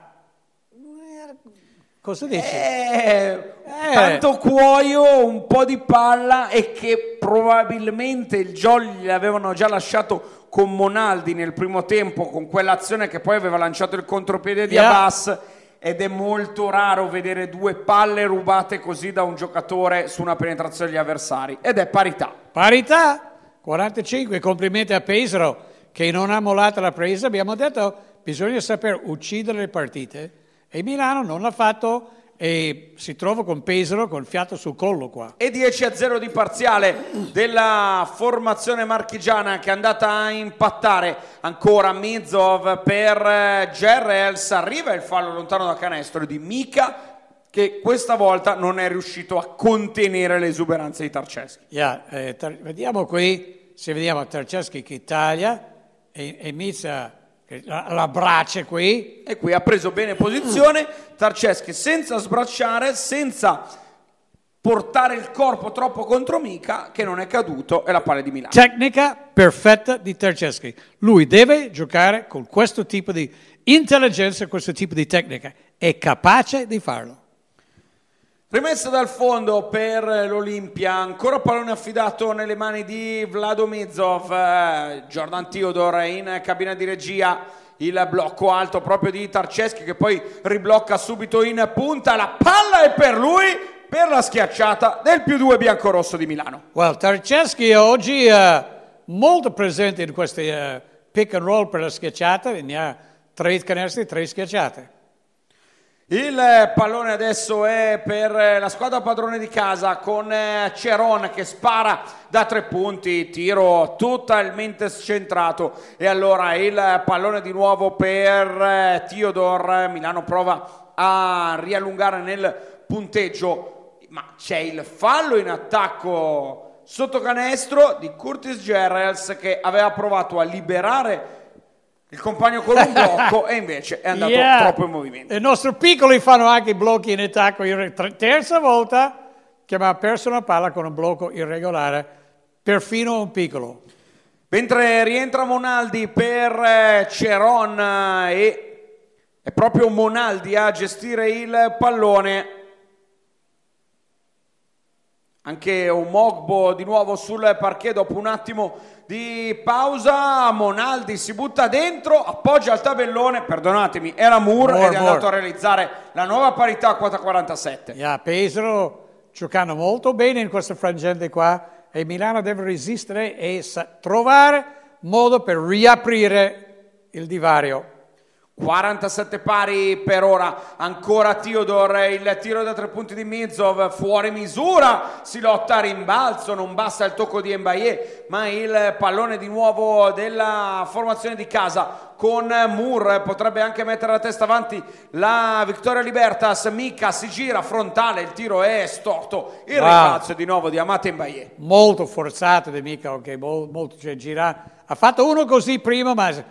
S2: Cosa dici?
S1: Tanto cuoio, un po' di palla e che probabilmente il Jolly gli avevano già lasciato con Monaldi nel primo tempo, con quell'azione che poi aveva lanciato il contropiede di Abbas, ed è molto raro vedere due palle rubate così da un giocatore su una penetrazione degli avversari, ed è parità.
S2: Parità, 45, complimenti a Pesaro che non ha mollato la presa, abbiamo detto bisogna saper uccidere le partite. E Milano non l'ha fatto e si trova con Pesaro col fiato sul collo qua.
S1: E 10-0 di parziale della formazione marchigiana che è andata a impattare ancora Mizov per Gerrels, arriva il fallo lontano da canestro di Mika che questa volta non è riuscito a contenere le esuberanze di Tarceschi.
S2: Vediamo qui, se vediamo Tarceschi che taglia e Mizza la braccia qui.
S1: E qui ha preso bene posizione Tarceschi senza sbracciare, senza portare il corpo troppo contro Mika, che non è caduto, e la palla di Milano.
S2: Tecnica perfetta di Tarceschi. Lui deve giocare con questo tipo di intelligenza, questo tipo di tecnica. È capace di farlo.
S1: Rimessa dal fondo per l'Olimpia, ancora pallone affidato nelle mani di Vlado Mizov, Jordan Theodore in cabina di regia, il blocco alto proprio di Tarceschi che poi riblocca subito in punta, la palla è per lui, per la schiacciata del +2 biancorosso di Milano.
S2: Well, Tarceschi oggi è molto presente in questi pick and roll per la schiacciata, ne ha 3 canestri, 3 schiacciate.
S1: Il pallone adesso è per la squadra padrone di casa con Ceron che spara da 3 punti, tiro totalmente scentrato e allora il pallone di nuovo per Theodore. Milano prova a riallungare nel punteggio, ma c'è il fallo in attacco sotto canestro di Curtis Gerrels che aveva provato a liberare il compagno con un blocco e invece è andato troppo in movimento.
S2: I nostri piccoli fanno anche i blocchi in attacco. Terza volta che abbiamo perso una palla con un blocco irregolare, perfino un piccolo.
S1: Mentre rientra Monaldi per Ceron e è proprio Monaldi a gestire il pallone. Anche Omogbo di nuovo sul parquet dopo un attimo di pausa. Monaldi si butta dentro, appoggia al tabellone, perdonatemi, era Moore ed è andato a realizzare la nuova parità a quota 47.
S2: Pesaro giocando molto bene in questo frangente qua e Milano deve resistere e trovare modo per riaprire il divario.
S1: 47 pari per ora, ancora Theodore, il tiro da 3 punti di Mizov, fuori misura, si lotta a rimbalzo, non basta il tocco di Mbaye, ma il pallone di nuovo della formazione di casa con Moore, potrebbe anche mettere la testa avanti la Victoria Libertas. Mika si gira frontale, il tiro è storto, il rimbalzo di nuovo di Amate Mbaye.
S2: Molto forzato di Mika, molto, cioè gira, ha fatto uno così prima, ma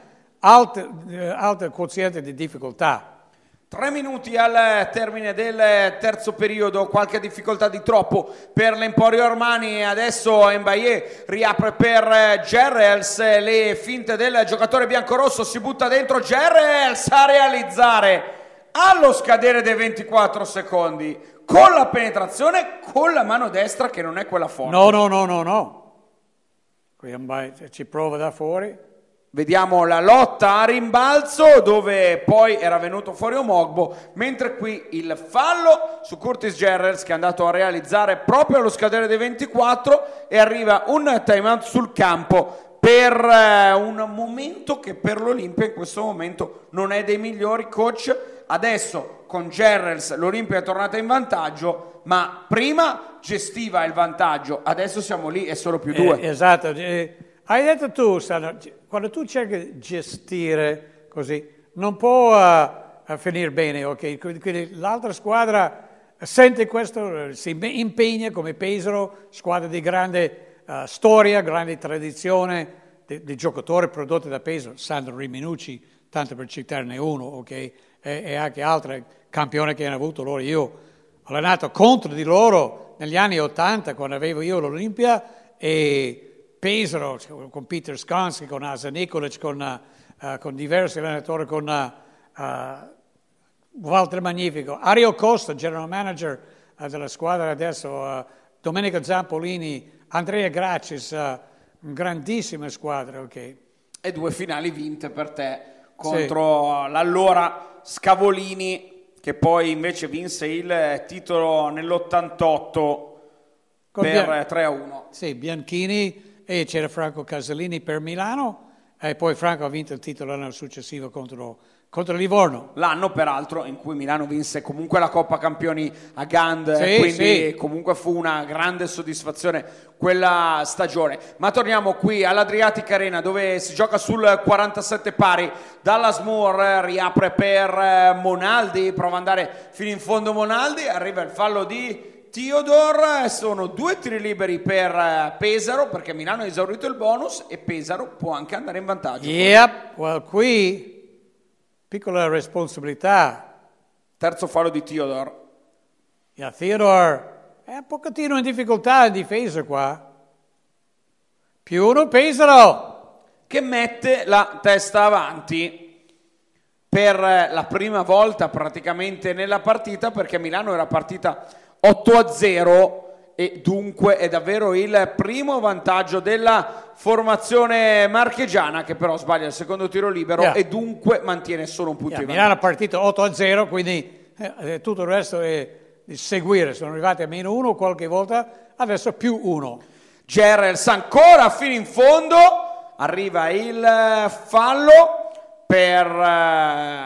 S2: alto quoziente di difficoltà.
S1: 3 minuti al termine del terzo periodo, qualche difficoltà di troppo per l'Emporio Armani. Adesso Mbaye riapre per Gerrels, le finte del giocatore biancorosso, si butta dentro Gerrels a realizzare allo scadere dei 24 secondi con la penetrazione con la mano destra che non è quella forte.
S2: No. Qui Mbaye ci prova da fuori.
S1: Vediamo la lotta a rimbalzo dove poi era venuto fuori Omogbo, mentre qui il fallo su Curtis Gerrels che è andato a realizzare proprio allo scadere dei 24 e arriva un timeout sul campo per un momento che per l'Olimpia in questo momento non è dei migliori. Coach, adesso con Gerrels l'Olimpia è tornata in vantaggio, ma prima gestiva il vantaggio, adesso siamo lì, è solo più 2.
S2: Esatto. Hai detto tu, Sandro, quando tu cerchi di gestire così, non può finire bene, ok? Quindi l'altra squadra sente questo, si impegna come Pesaro, squadra di grande storia, grande tradizione, di giocatori prodotti da Pesaro, Sandro Riminucci, tanto per citarne uno, ok? E anche altri campioni che hanno avuto loro. Io ho allenato contro di loro negli anni '80, quando avevo io l'Olimpia, e Pesaro, con Peter Skonski, con Asa Nikolic, con diversi allenatori, con Walter Magnifico, Ario Costa, general manager della squadra adesso, Domenico Zampolini, Andrea Gracis, grandissima squadra. Okay.
S1: E 2 finali vinte per te contro l'allora Scavolini, che poi invece vinse il titolo nell'88 per 3-1.
S2: Sì, Bianchini. E c'era Franco Casalini per Milano e poi Franco ha vinto il titolo l'anno successivo contro Livorno.
S1: L'anno peraltro in cui Milano vinse comunque la Coppa Campioni a Gand, quindi comunque fu una grande soddisfazione quella stagione. Ma torniamo qui all'Adriatic Arena dove si gioca sul 47 pari. Dallas Moore riapre per Monaldi, prova ad andare fino in fondo Monaldi, arriva il fallo di Theodore, sono 2 tiri liberi per Pesaro perché Milano ha esaurito il bonus e Pesaro può anche andare in vantaggio.
S2: Qui piccola responsabilità.
S1: Terzo fallo di Theodore.
S2: Theodore è un pochettino in difficoltà in difesa qua. +1 Pesaro
S1: che mette la testa avanti per la prima volta praticamente nella partita, perché Milano era partita 8-0 e dunque è davvero il primo vantaggio della formazione marchigiana, che però sbaglia il secondo tiro libero e dunque mantiene solo un punto di vantaggio.
S2: Milano è partito 8-0, quindi tutto il resto è di seguire. Sono arrivati a -1 qualche volta, adesso +1.
S1: Gerrels ancora fino in fondo, arriva il fallo per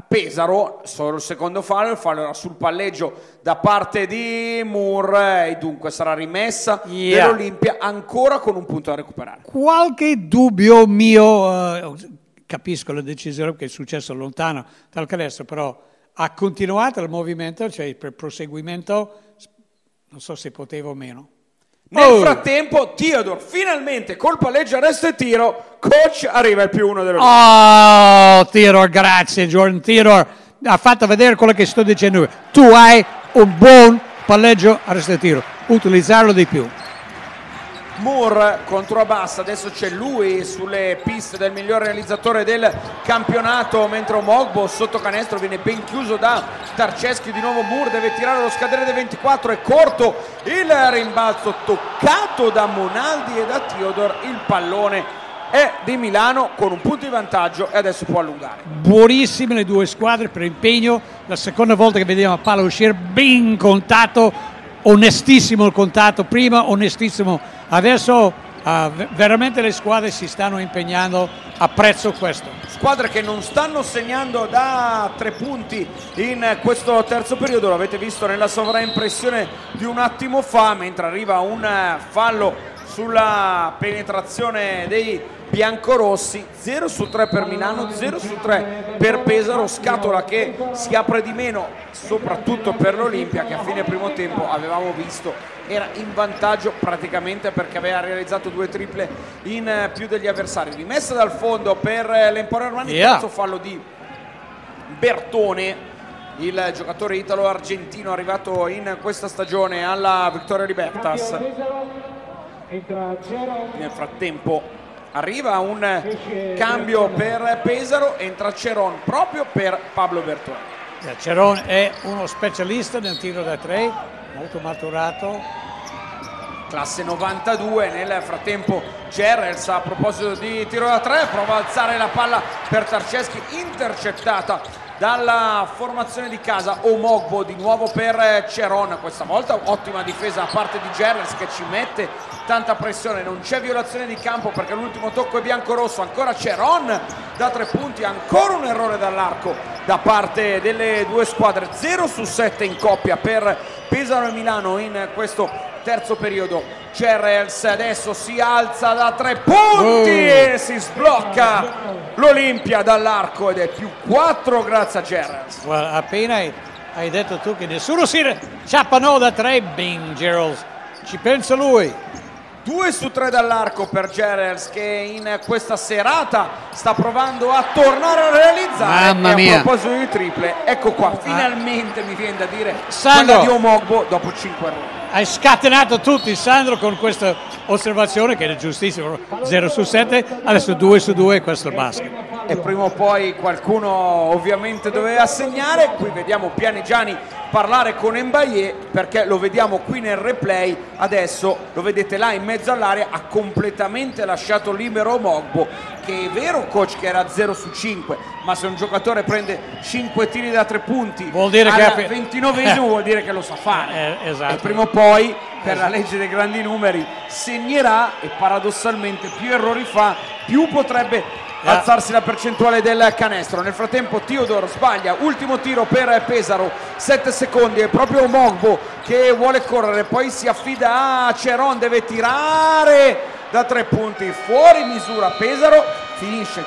S1: Pesaro, solo il secondo fallo, il fallo era sul palleggio da parte di Moore e dunque sarà rimessa dell'Olimpia ancora con un punto da recuperare.
S2: Qualche dubbio mio, capisco la decisione che è successo lontano dal canestro, però ha continuato il movimento, cioè per proseguimento, non so se poteva o meno.
S1: Nel frattempo Theodore finalmente col palleggio arresto e tiro, coach, arriva il +1 dell'Olimpia.
S2: Oh, Theodore, grazie Jordan. Theodore ha fatto vedere quello che sto dicendo. Tu hai un buon palleggio arresto e tiro, utilizzarlo di più.
S1: Moore contro Abbas, adesso c'è lui sulle piste del miglior realizzatore del campionato, mentre Omogbo sotto canestro viene ben chiuso da Tarceschi. Di nuovo Moore deve tirare lo scadere dei 24, è corto il rimbalzo toccato da Monaldi e da Theodore. Il pallone è di Milano con un punto di vantaggio e adesso può allungare.
S2: Buonissime le due squadre per impegno, la seconda volta che vediamo la palla uscire, ben contatto, onestissimo il contatto, prima onestissimo. Adesso veramente le squadre si stanno impegnando, apprezzo questo.
S1: Squadre che non stanno segnando da 3 punti in questo terzo periodo, l'avete visto nella sovraimpressione di un attimo fa, mentre arriva un fallo sulla penetrazione dei biancorossi. 0 su 3 per Milano, 0 su 3 per Pesaro, scatola che si apre di meno soprattutto per l'Olimpia, che a fine primo tempo avevamo visto era in vantaggio praticamente perché aveva realizzato 2 triple in più degli avversari. Rimessa dal fondo per l'Emporio Armani, terzo fallo di Bertone, il giocatore italo-argentino arrivato in questa stagione alla Victoria Libertas. Nel frattempo arriva un cambio per Pesaro, entra Ceron proprio per Pablo Bertone.
S2: Ceron è uno specialista nel tiro da 3, molto maturato,
S1: classe 92. Nel frattempo Gerrels, a proposito di tiro da 3, prova a alzare la palla per Tarceschi, intercettata dalla formazione di casa. Omogbo di nuovo per Ceron, questa volta ottima difesa da parte di Gerrels che ci mette tanta pressione, non c'è violazione di campo perché l'ultimo tocco è biancorosso. Ancora Ceron da 3 punti, ancora un errore dall'arco da parte delle due squadre. 0 su 7 in coppia per Pesaro e Milano in questo terzo periodo. Gerrels adesso si alza da 3 punti e si sblocca l'Olimpia dall'arco ed è +4 grazie a Gerrels.
S2: Appena hai detto tu che nessuno si ciappano da 3, bing, Gerrels, ci pensa lui.
S1: 2 su 3 dall'arco per Gerrels, che in questa serata sta provando a tornare a realizzare.
S2: Mamma mia.
S1: A proposito di triple, ecco qua, finalmente mi viene da dire
S2: Sandro,
S1: quella di Omogbo dopo 5 errori.
S2: Hai scatenato tutti, Sandro, con questa osservazione che è giustissima. 0 su 7, adesso 2 su 2, questo è il basket.
S1: E prima o poi qualcuno ovviamente doveva segnare. Qui vediamo Pianigiani parlare con Mbaye perché lo vediamo qui nel replay, adesso lo vedete là in mezzo all'area, ha completamente lasciato libero Omogbo, che è vero coach che era 0 su 5, ma se un giocatore prende 5 tiri da 3 punti
S2: vuol dire
S1: al
S2: che
S1: 29esimo vuol dire che lo sa fare.
S2: Esatto.
S1: E prima o poi per la legge dei grandi numeri segnerà, e paradossalmente più errori fa più potrebbe alzarsi la percentuale del canestro. Nel frattempo Theodore sbaglia, ultimo tiro per Pesaro, 7 secondi, è proprio Omogbo che vuole correre, poi si affida a Ceron, deve tirare da 3 punti, fuori misura. Pesaro finisce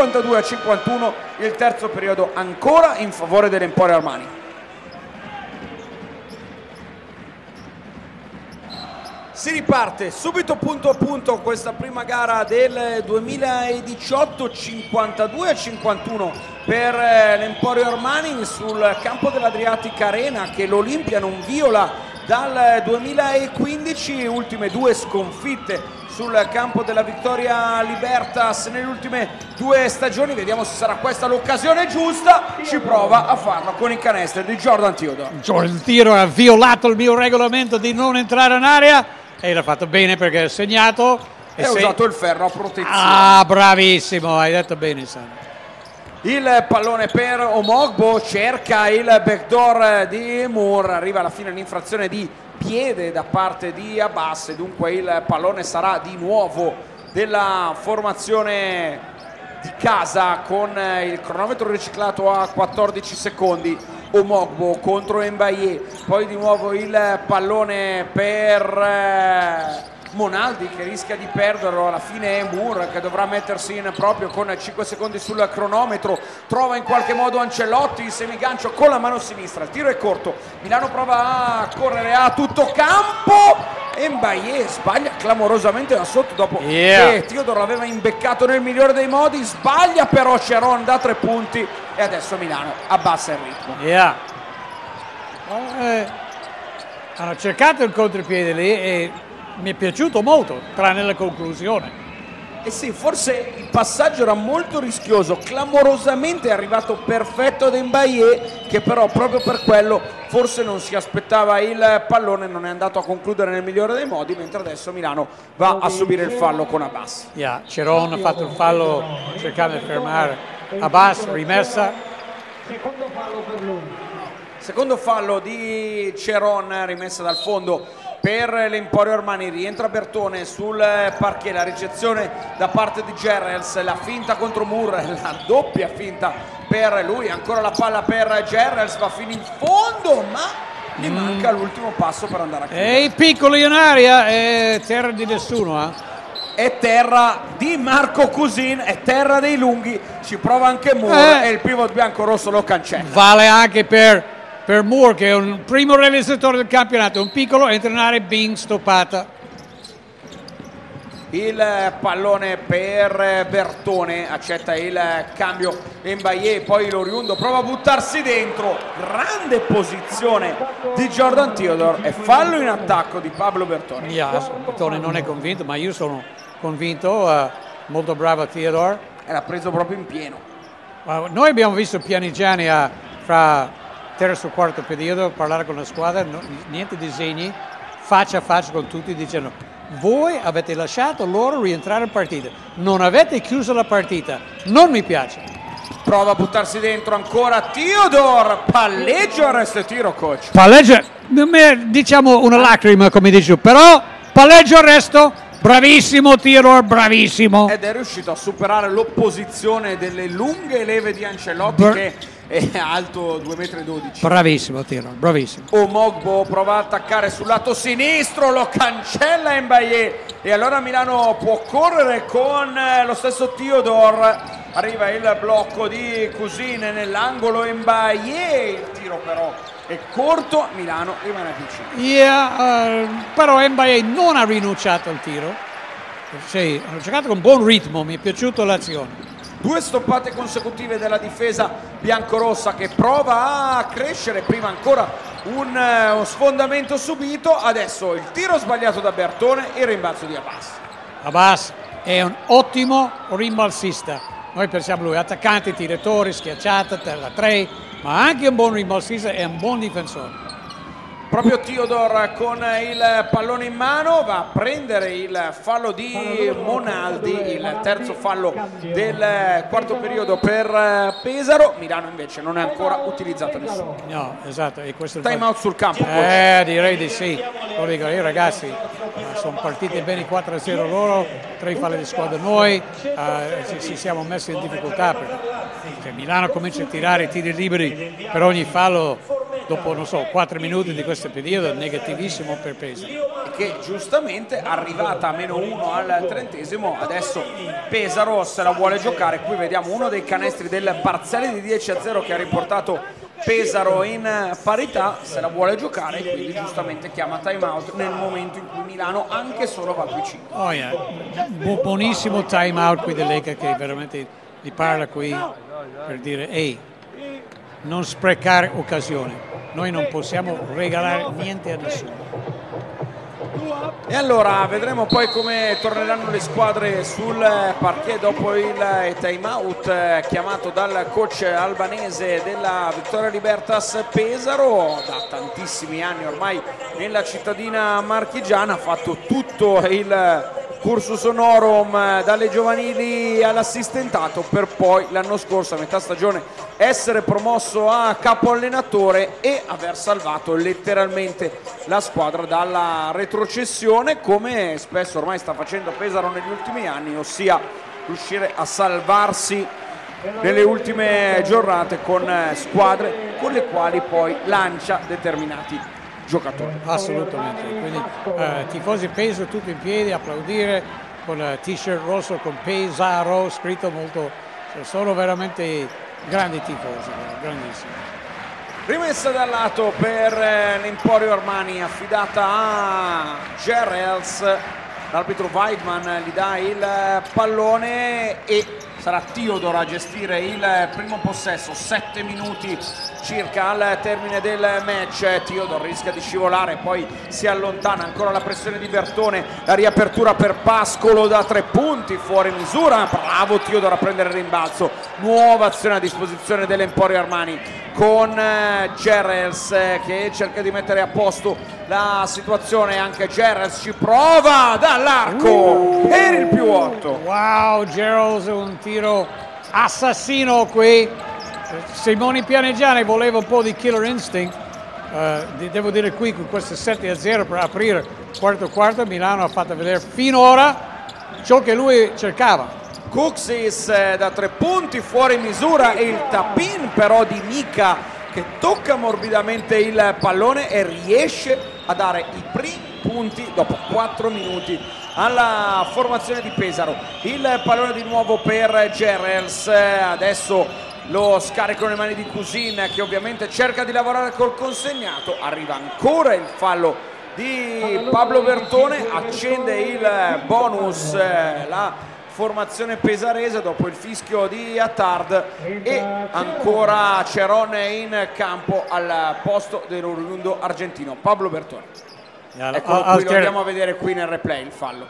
S1: 52-51 il terzo periodo, ancora in favore dell'Emporio Armani. Si riparte subito punto a punto questa prima gara del 2018, 52-51 per l'Emporio Armani sul campo dell'Adriatic Arena, che l'Olimpia non viola dal 2015, ultime 2 sconfitte sul campo della Victoria Libertas nelle ultime 2 stagioni. Vediamo se sarà questa l'occasione giusta, ci prova a farlo con il canestro di Jordan Theodore.
S2: Jordan Theodore ha violato il mio regolamento di non entrare in area e l'ha fatto bene perché ha segnato
S1: e ha usato il ferro a protezione.
S2: Ah, bravissimo, hai detto bene, Sandro.
S1: Il pallone per Omogbo, cerca il backdoor di Moore, arriva alla fine l'infrazione di piede da parte di Abbas e dunque il pallone sarà di nuovo della formazione di casa con il cronometro riciclato a 14 secondi. Omogbo contro Mbaye, poi di nuovo il pallone per Monaldi che rischia di perderlo, alla fine è Moore che dovrà mettersi in proprio con 5 secondi sul cronometro, trova in qualche modo Ancelotti, il semigancio con la mano sinistra, il tiro è corto, Milano prova a correre a tutto campo, Mbaye sbaglia clamorosamente da sotto dopo che Teodor l'aveva imbeccato nel migliore dei modi, sbaglia però Ceron da 3 punti e adesso Milano abbassa il ritmo.
S2: Hanno cercato il contropiede lì e mi è piaciuto molto, tranne la conclusione.
S1: Eh sì, forse il passaggio era molto rischioso, clamorosamente è arrivato perfetto ad Mbaye, che però proprio per quello forse non si aspettava il pallone, non è andato a concludere nel migliore dei modi, mentre adesso Milano va a subire il fallo con Abbas.
S2: Ceron ha fatto il fallo cercando di fermare Abbas, rimessa.
S3: Secondo fallo per lui.
S1: Secondo fallo di Ceron, rimessa dal fondo per l'Emporio Armani, rientra Bertone sul parquet, la ricezione da parte di Gerrels, la finta contro Moore, la doppia finta per lui, ancora la palla per Gerrels, va fino in fondo ma gli manca l'ultimo passo per andare a chiudere.
S2: E i piccoli in aria, è terra di nessuno.
S1: È terra di Marco Cousin, è terra dei lunghi, ci prova anche Moore e il pivot bianco-rosso lo cancella.
S2: Vale anche per Moore che è un primo realizzatore del campionato, un piccolo, entra in area, bing, stoppata.
S1: Il pallone per Bertone, accetta il cambio Mbaye, poi l'oriundo prova a buttarsi dentro, grande posizione di Jordan Teodor e fallo in attacco di Pablo Bertone.
S2: Bertone non è convinto, ma io sono convinto, molto bravo Teodor.
S1: E l'ha preso proprio in pieno.
S2: Noi abbiamo visto Pianigiani fra terzo e quarto periodo parlare con la squadra, niente disegni, faccia a faccia con tutti dicendo: voi avete lasciato loro rientrare in partita, non avete chiuso la partita, non mi piace.
S1: Prova a buttarsi dentro ancora Teodor, palleggio, arresto e tiro, coach.
S2: Palleggio, diciamo una lacrima come dici, però palleggio, arresto, bravissimo Teodor, bravissimo.
S1: Ed è riuscito a superare l'opposizione delle lunghe leve di Ancelotti che è alto 2,12 m.
S2: Bravissimo Teodor, bravissimo.
S1: Omogbo prova ad attaccare sul lato sinistro, lo cancella Mbaye e allora Milano può correre con lo stesso Teodor. Arriva il blocco di Cousin nell'angolo Mbaye, il tiro però è corto, Milano rimane vicino.
S2: Però Mbaye non ha rinunciato al tiro, sì, hanno giocato con buon ritmo, mi è piaciuta l'azione.
S1: 2 stoppate consecutive della difesa biancorossa che prova a crescere, prima ancora uno sfondamento subito, adesso il tiro sbagliato da Bertone e il rimbalzo di Abbas.
S2: Abbas è un ottimo rimbalzista, noi pensiamo lui attaccante, tiratore, schiacciata, terra 3, ma anche un buon rimbalzista e un buon difensore.
S1: Proprio Teodor con il pallone in mano va a prendere il fallo di Monaldi, il terzo fallo del quarto periodo per Pesaro. Milano invece non è ancora utilizzato nessuno.
S2: No, esatto. E questo
S1: time out sul campo.
S2: Direi di sì. Lo dico io, ragazzi, sono partiti bene 4-0 loro, 3 falli di squadra noi, ci siamo messi in difficoltà perché Milano comincia a tirare i tiri liberi per ogni fallo. Dopo, non so, 4 minuti di questo periodo negativissimo per Pesaro.
S1: Che giustamente arrivata a -1 al 30esimo, adesso Pesaro se la vuole giocare. Qui vediamo uno dei canestri del parziale di 10-0 che ha riportato Pesaro in parità, se la vuole giocare e quindi giustamente chiama time out nel momento in cui Milano anche solo va più 5.
S2: Buonissimo time out qui dell'Lega che veramente gli parla qui per dire ehi, non sprecare occasioni. Noi non possiamo regalare niente a nessuno.
S1: E allora vedremo poi come torneranno le squadre sul parquet dopo il time out chiamato dal coach albanese della Vittoria Libertas Pesaro. Da tantissimi anni ormai nella cittadina marchigiana, ha fatto tutto il cursus honorum dalle giovanili all'assistentato per poi l'anno scorso a metà stagione essere promosso a capo allenatore e aver salvato letteralmente la squadra dalla retrocessione, come spesso ormai sta facendo Pesaro negli ultimi anni, ossia riuscire a salvarsi nelle ultime giornate con squadre con le quali poi lancia determinati giocatori.
S2: Assolutamente, quindi tifosi Pesaro tutti in piedi, applaudire con t-shirt rosso con Pesaro scritto molto, sono veramente grandi tifosi, grandissimi.
S1: Rimessa dal lato per l'Emporio Armani affidata a Gerrels, l'arbitro Weidman gli dà il pallone e sarà Theodor a gestire il primo possesso, 7 minuti circa al termine del match. Theodor rischia di scivolare, poi si allontana, ancora la pressione di Bertone, la riapertura per Pascolo da 3 punti, fuori misura, bravo Theodor a prendere il rimbalzo, nuova azione a disposizione dell'Emporio Armani con Gerrels che cerca di mettere a posto la situazione, anche Gerrels ci prova dall'arco per il +8.
S2: Wow, Gerrels un tiro assassino qui. Simone Pianegiani voleva un po' di killer instinct, devo dire qui con questo 7-0 per aprire quarto, Milano ha fatto vedere finora ciò che lui cercava.
S1: Kuxis da 3 punti fuori misura e il tap-in però di Mika che tocca morbidamente il pallone e riesce a dare i primi punti dopo 4 minuti alla formazione di Pesaro. Il pallone di nuovo per Gerrels, adesso lo scarico nelle mani di Cousin che ovviamente cerca di lavorare col consegnato, arriva ancora il fallo di Pablo Bertone, accende il bonus la formazione pesarese dopo il fischio di Attard e ancora Ceron in campo al posto dell'oriundo argentino Pablo Bertone. Eccolo qui, lo andiamo a vedere qui nel replay il fallo.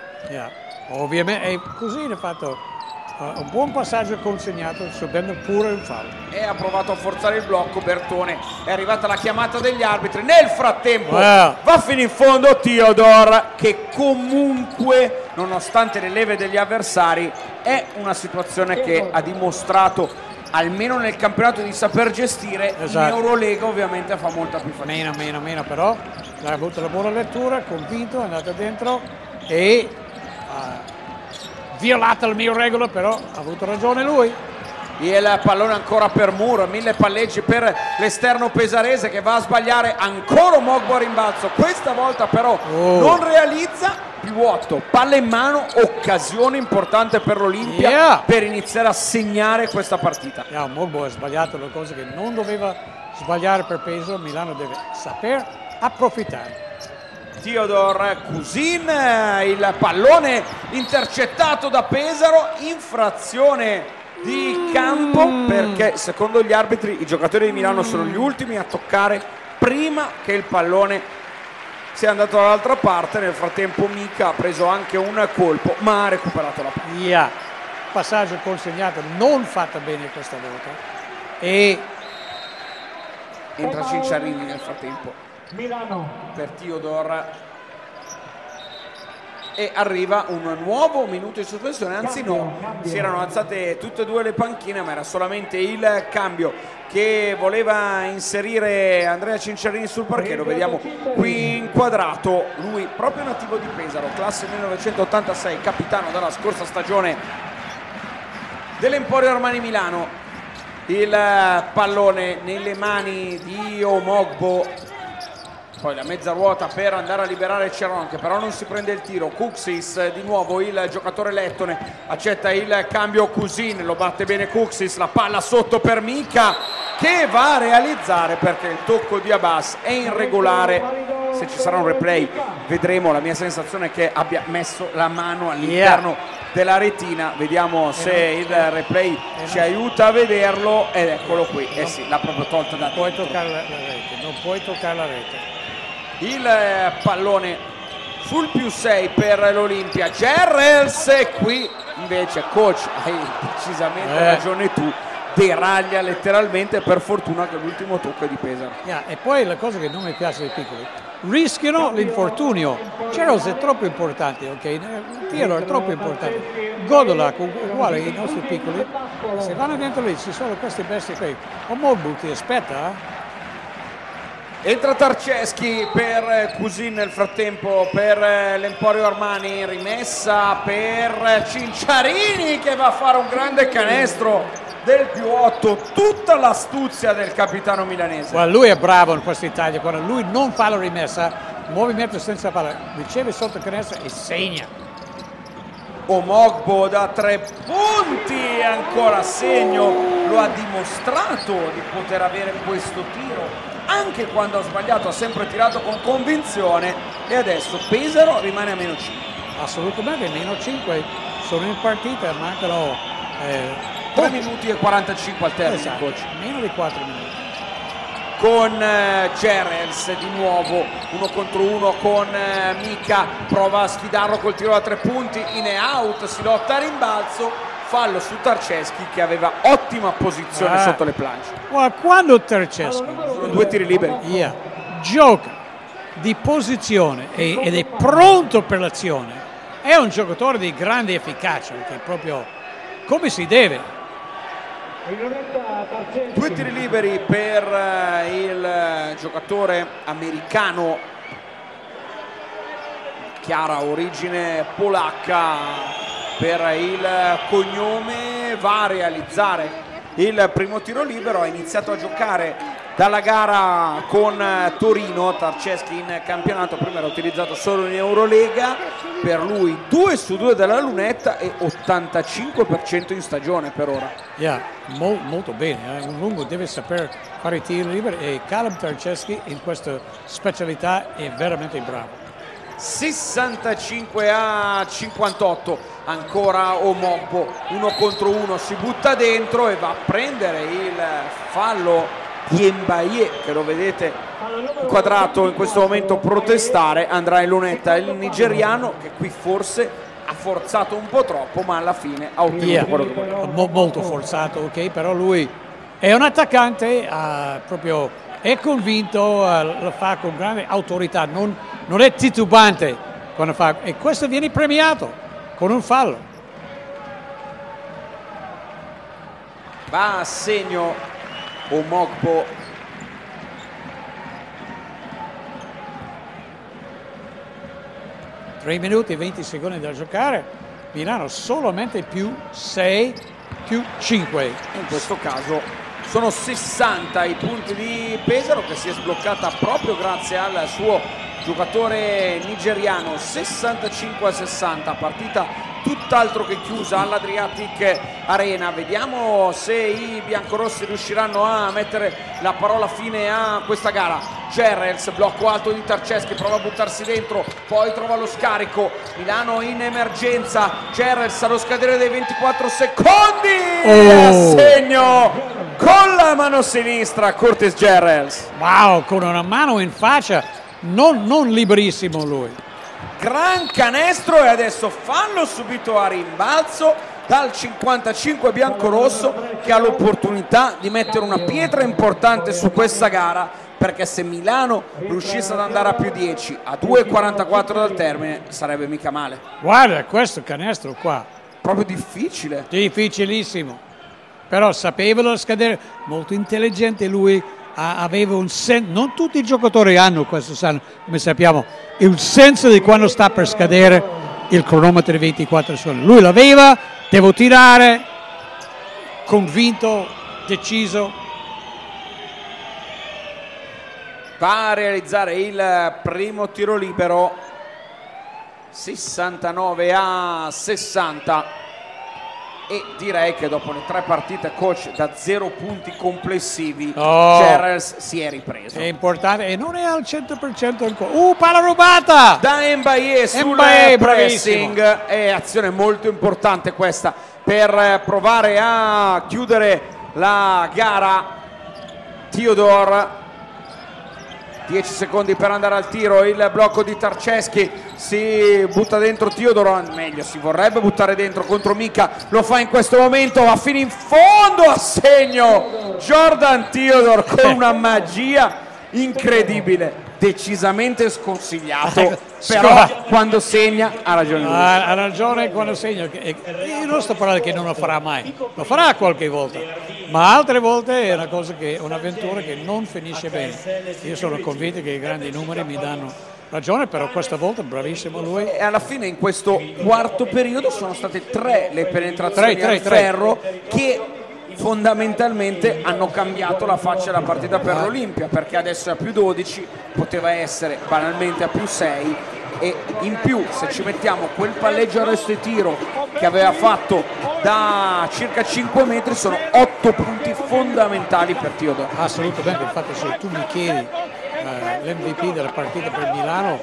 S2: Ovviamente, e così ha fatto un buon passaggio consegnato, subendo pure il fallo.
S1: E ha provato a forzare il blocco Bertone, è arrivata la chiamata degli arbitri, nel frattempo va fino in fondo Theodor che comunque nonostante le leve degli avversari è una situazione che ha dimostrato almeno nel campionato di saper gestire.
S2: Esatto.
S1: In Eurolega ovviamente fa molta più fatica.
S2: Meno però ha avuto la buona lettura, convinto, è andato dentro e violata la mia regola, però ha avuto ragione lui.
S1: Il pallone ancora per Moore, 1000 palleggi per l'esterno pesarese che va a sbagliare, ancora Mogbo a rimbalzo, questa volta però non realizza. +8, palla in mano, occasione importante per l'Olimpia per iniziare a segnare questa partita.
S2: Mogbo ha sbagliato le cose che non doveva sbagliare per peso, Milano deve saper approfittare.
S1: Theodor Cousin, il pallone intercettato da Pesaro, infrazione di campo perché secondo gli arbitri i giocatori di Milano sono gli ultimi a toccare prima che il pallone sia andato dall'altra parte. Nel frattempo Mika ha preso anche un colpo ma ha recuperato la palla.
S2: Passaggio consegnato non fatta bene questa volta e
S1: entra Cinciarini nel frattempo
S3: Milano
S1: per Theodor e arriva un nuovo minuto di sospensione, anzi no, si erano alzate tutte e due le panchine ma era solamente il cambio che voleva inserire Andrea Cinciarini sul parquet. Lo vediamo qui inquadrato, lui proprio nativo di Pesaro, classe 1986, capitano della scorsa stagione dell'Emporio Armani Milano. Il pallone nelle mani di Omogbo, poi la mezza ruota per andare a liberare Ceron che però non si prende il tiro. Kuxis di nuovo, il giocatore lettone, accetta il cambio Cousin, lo batte bene Kuxis, la palla sotto per Mika che va a realizzare perché il tocco di Abbas è irregolare. Se ci sarà un replay vedremo, la mia sensazione è che abbia messo la mano all'interno della retina, vediamo se il replay ci aiuta a vederlo ed eccolo qui, sì, l'ha proprio tolta da
S2: puoi toccare la rete, non puoi toccare la rete.
S1: Il pallone sul +6 per l'Olimpia, Gerrels, e qui invece coach hai decisamente ragione tu, deraglia letteralmente, per fortuna che l'ultimo tocco è di Pesaro.
S2: E poi la cosa che non mi piace dei piccoli, rischiano l'infortunio. Gerrels è troppo importante, ok? Tiro è troppo importante. Godola uguale ai nostri piccoli, se vanno dentro lì ci sono queste bestie qui. Omogbu ti aspetta,
S1: Entra Tarceschi per Cusin nel frattempo, per l'Emporio Armani, rimessa per Cinciarini che va a fare un grande canestro del +8, tutta l'astuzia del capitano milanese.
S2: Well, lui è bravo in questa Italia, quando lui non fa la rimessa, movimento senza palla, riceve sotto il canestro e segna.
S1: Omogbo da 3 punti, ancora segno, lo ha dimostrato di poter avere questo tiro. Anche quando ha sbagliato ha sempre tirato con convinzione e adesso Pesaro rimane a -5.
S2: Assolutamente, -5, sono in partita, mancano
S1: 3 minuti e 45 al termine,
S2: esatto,
S1: coach.
S2: meno di 4 minuti.
S1: Con Gerels di nuovo 1 contro 1 con Mika, prova a sfidarlo col tiro da 3 punti, in e out, si lotta a rimbalzo. Fallo su Tarceschi che aveva ottima posizione sotto le planche.
S2: Quando Tarceschi
S1: Sono 2 tiri liberi.
S2: gioca di posizione ed è pronto per l'azione, è un giocatore di grande efficacia, che è proprio come si deve.
S1: 2 tiri liberi per il giocatore americano, chiara origine polacca per il cognome, va a realizzare il primo tiro libero. Ha iniziato a giocare dalla gara con Torino. Tarceschi in campionato, prima era utilizzato solo in Eurolega, per lui 2 su 2 dalla lunetta e 85% in stagione per ora.
S2: Molto bene, un lungo deve saper fare i tiri liberi e Caleb Tarceschi in questa specialità è veramente bravo.
S1: 65-58, ancora Omogbo, 1 contro 1, si butta dentro e va a prendere il fallo di Mbaye, che lo vedete inquadrato in questo momento protestare. Andrà in lunetta il nigeriano, che qui forse ha forzato un po' troppo, ma alla fine ha ottenuto quello che voleva.
S2: Molto forzato, ok, però lui è un attaccante, proprio è convinto, lo fa con grande autorità, non è titubante quando fa, e questo viene premiato con un fallo.
S1: Va a segno Omogbo.
S2: Tre minuti e 20 secondi da giocare, Milano solamente +6, +5.
S1: In questo caso sono 60 i punti di Pesaro, che si è sbloccata proprio grazie al suo giocatore nigeriano. 65-60, partita tutt'altro che chiusa all'Adriatic Arena. Vediamo se i biancorossi riusciranno a mettere la parola fine a questa gara. Gerels, blocco alto di Tarceschi, prova a buttarsi dentro, poi trova lo scarico. Milano in emergenza, Gerels allo scadere dei 24 secondi, a segno con la mano sinistra Curtis Gerels.
S2: Wow, con una mano in faccia, non liberissimo lui.
S1: Gran canestro e adesso fallo subito a rimbalzo dal 55 biancorosso, che ha l'opportunità di mettere una pietra importante su questa gara, perché se Milano riuscisse ad andare a +10 a 2,44 dal termine sarebbe mica male.
S2: Guarda questo canestro qua,
S1: proprio difficile,
S2: difficilissimo, però sapevano scadere, molto intelligente lui. Aveva un senso, non tutti i giocatori hanno questo, come sappiamo, il senso di quando sta per scadere il cronometro di 24 secondi. Lui l'aveva, devo tirare, convinto, deciso.
S1: Va a realizzare il primo tiro libero, 69-60. E direi che dopo le 3 partite, coach, da 0 punti complessivi, Gerels si è ripreso.
S2: È importante e non è al 100% ancora. Palla rubata
S1: da Mbaye sul pressing. È azione molto importante questa per provare a chiudere la gara. Theodore, 10 secondi per andare al tiro, il blocco di Tarceschi, si butta dentro Theodore, meglio si vorrebbe buttare dentro contro Mika, lo fa in questo momento, va fino in fondo, a segno Jordan Theodore con una magia incredibile. decisamente sconsigliato, però quando segna ha ragione lui.
S2: Ha ragione quando segna. Io non sto parlando che non lo farà mai, lo farà qualche volta, ma altre volte è una cosa che un'avventura che non finisce bene. Io sono convinto che i grandi numeri mi danno ragione, però questa volta bravissimo lui.
S1: E alla fine in questo quarto periodo sono state 3 le penetrazioni al ferro che fondamentalmente hanno cambiato la faccia della partita per l'Olimpia, perché adesso è a più 12, poteva essere banalmente a più 6, e in più se ci mettiamo quel palleggio arresto e tiro che aveva fatto da circa 5 metri, sono 8 punti fondamentali per Theodore.
S2: Assolutamente, infatti se tu mi chiedi l'MVP della partita per Milano,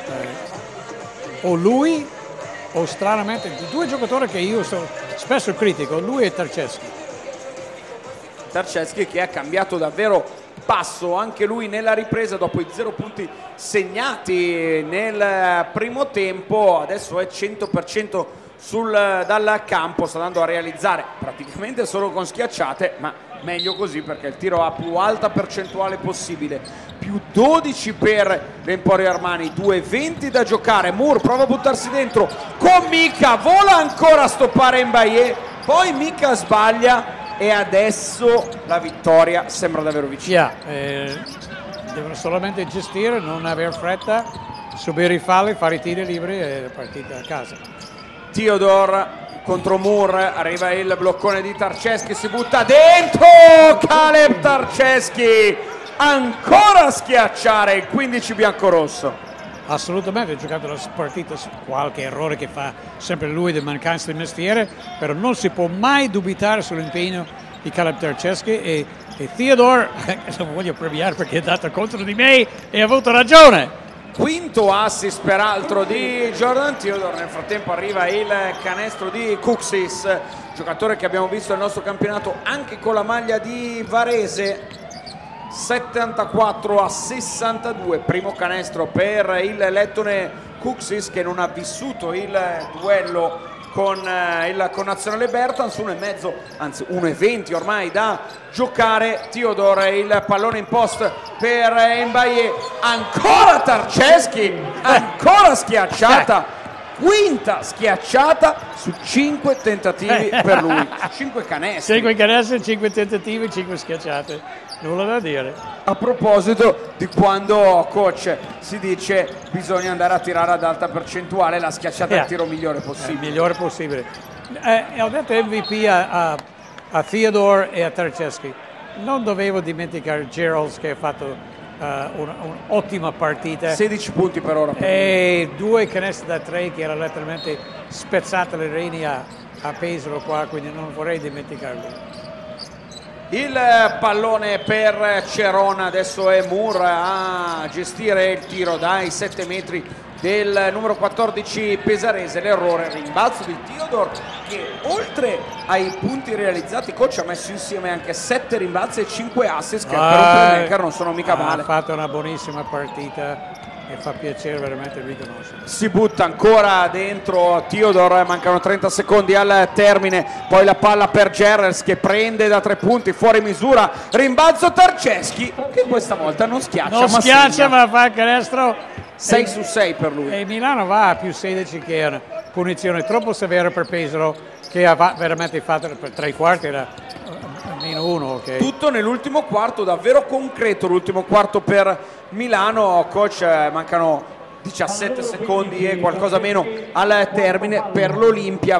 S2: o lui o stranamente due giocatori che io spesso critico, lui e Tarczewski.
S1: Tarczewski che ha cambiato davvero passo anche lui nella ripresa dopo i 0 punti segnati nel primo tempo, adesso è 100% dal campo, sta andando a realizzare praticamente solo con schiacciate, ma meglio così perché il tiro ha più alta percentuale possibile, più 12 per l'Emporio Armani, 2:20 da giocare. Moore prova a buttarsi dentro con Mika, vola ancora a stoppare Mbaye, poi Mika sbaglia e adesso la vittoria sembra davvero vicina.
S2: Devono solamente gestire, non avere fretta, subire i falli, fare i tiri liberi e la partita a casa.
S1: Theodore contro Moore, arriva il bloccone di Tarczewski, si butta dentro Caleb Tarczewski, ancora a schiacciare il 15 biancorosso.
S2: Assolutamente, ha giocato la partita su qualche errore che fa sempre lui di mancanza di mestiere, però non si può mai dubitare sull'impegno di Caleb Tarczewski e Theodore, non voglio premiare perché è dato contro di me e ha avuto ragione.
S1: Quinto assist peraltro di Jordan Theodore, nel frattempo arriva il canestro di Kuksis, giocatore che abbiamo visto nel nostro campionato anche con la maglia di Varese. 74-62, primo canestro per il lettone Kuksis che non ha vissuto il duello con il connazionale Bertans. 1,5, anzi 1,20 ormai da giocare. Theodore, il pallone in post per Mbaye, ancora Tarczewski, ancora schiacciata, quinta schiacciata su 5 tentativi per lui, 5 canestri.
S2: 5 canestri, 5 tentativi, 5 schiacciate. Nulla da dire.
S1: A proposito di quando coach si dice bisogna andare a tirare ad alta percentuale, la schiacciata è il tiro migliore possibile.
S2: Migliore possibile. Ho detto MVP a Theodore e a Tarczewski. Non dovevo dimenticare Geralds che ha fatto un'ottima partita.
S1: 16 punti per ora.
S2: E 2 canestri da 3 che era letteralmente spezzata le reni a Pesaro qua, quindi non vorrei dimenticarlo.
S1: Il pallone per Cerona, adesso è Moore a gestire il tiro dai 7 metri del numero 14 pesarese. L'errore, rimbalzo di Theodore che oltre ai punti realizzati coach ha messo insieme anche 7 rimbalzi e 5 assist che per un playmaker non sono mica male.
S2: Ha fatto una buonissima partita e fa piacere veramente riconoscere.
S1: Si butta ancora dentro Theodore, mancano 30 secondi al termine, poi la palla per Gerrels che prende da 3 punti fuori misura, rimbalzo Tarczewski che questa volta non schiaccia,
S2: non schiaccia ma fa il canestro.
S1: 6 su 6 per lui.
S2: E Milano va a più 16 che è una punizione troppo severa per Pesaro che ha veramente fatto per 3 quarti, era -1. Okay.
S1: Tutto nell'ultimo quarto, davvero concreto l'ultimo quarto per Milano. Coach, mancano 17 secondi e qualcosa meno al termine per l'Olimpia,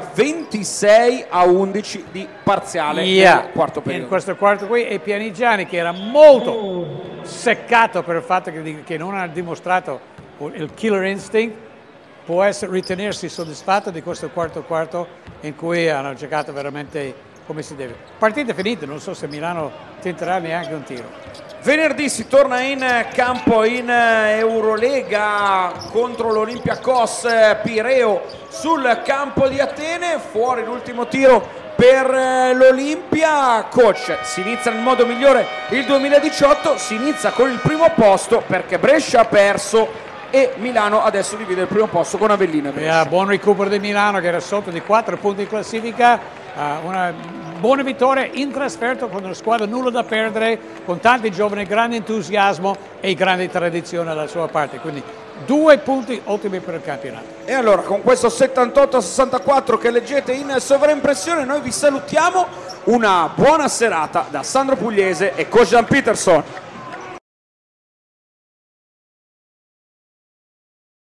S1: 26-11 di parziale nel quarto periodo.
S2: In questo quarto qui e Pianigiani che era molto seccato per il fatto che non ha dimostrato il killer instinct, può ritenersi soddisfatto di questo quarto in cui hanno giocato veramente come si deve. Partita finita, non so se Milano tenterà neanche un tiro.
S1: Venerdì si torna in campo in Eurolega contro l'Olympiakos Pireo sul campo di Atene, fuori l'ultimo tiro per l'Olimpia. Coach, si inizia nel modo migliore il 2018, si inizia con il primo posto perché Brescia ha perso e Milano adesso divide il primo posto con Avellino e Brescia.
S2: Buon recupero di Milano che era sotto di 4 punti in classifica, una buona vittoria in trasferta con una squadra nulla da perdere, con tanti giovani, grande entusiasmo e grande tradizione alla sua parte, quindi 2 punti ottimi per il campionato.
S1: E allora con questo 78-64 che leggete in sovraimpressione noi vi salutiamo, una buona serata da Sandro Pugliese e coach Jan Peterson.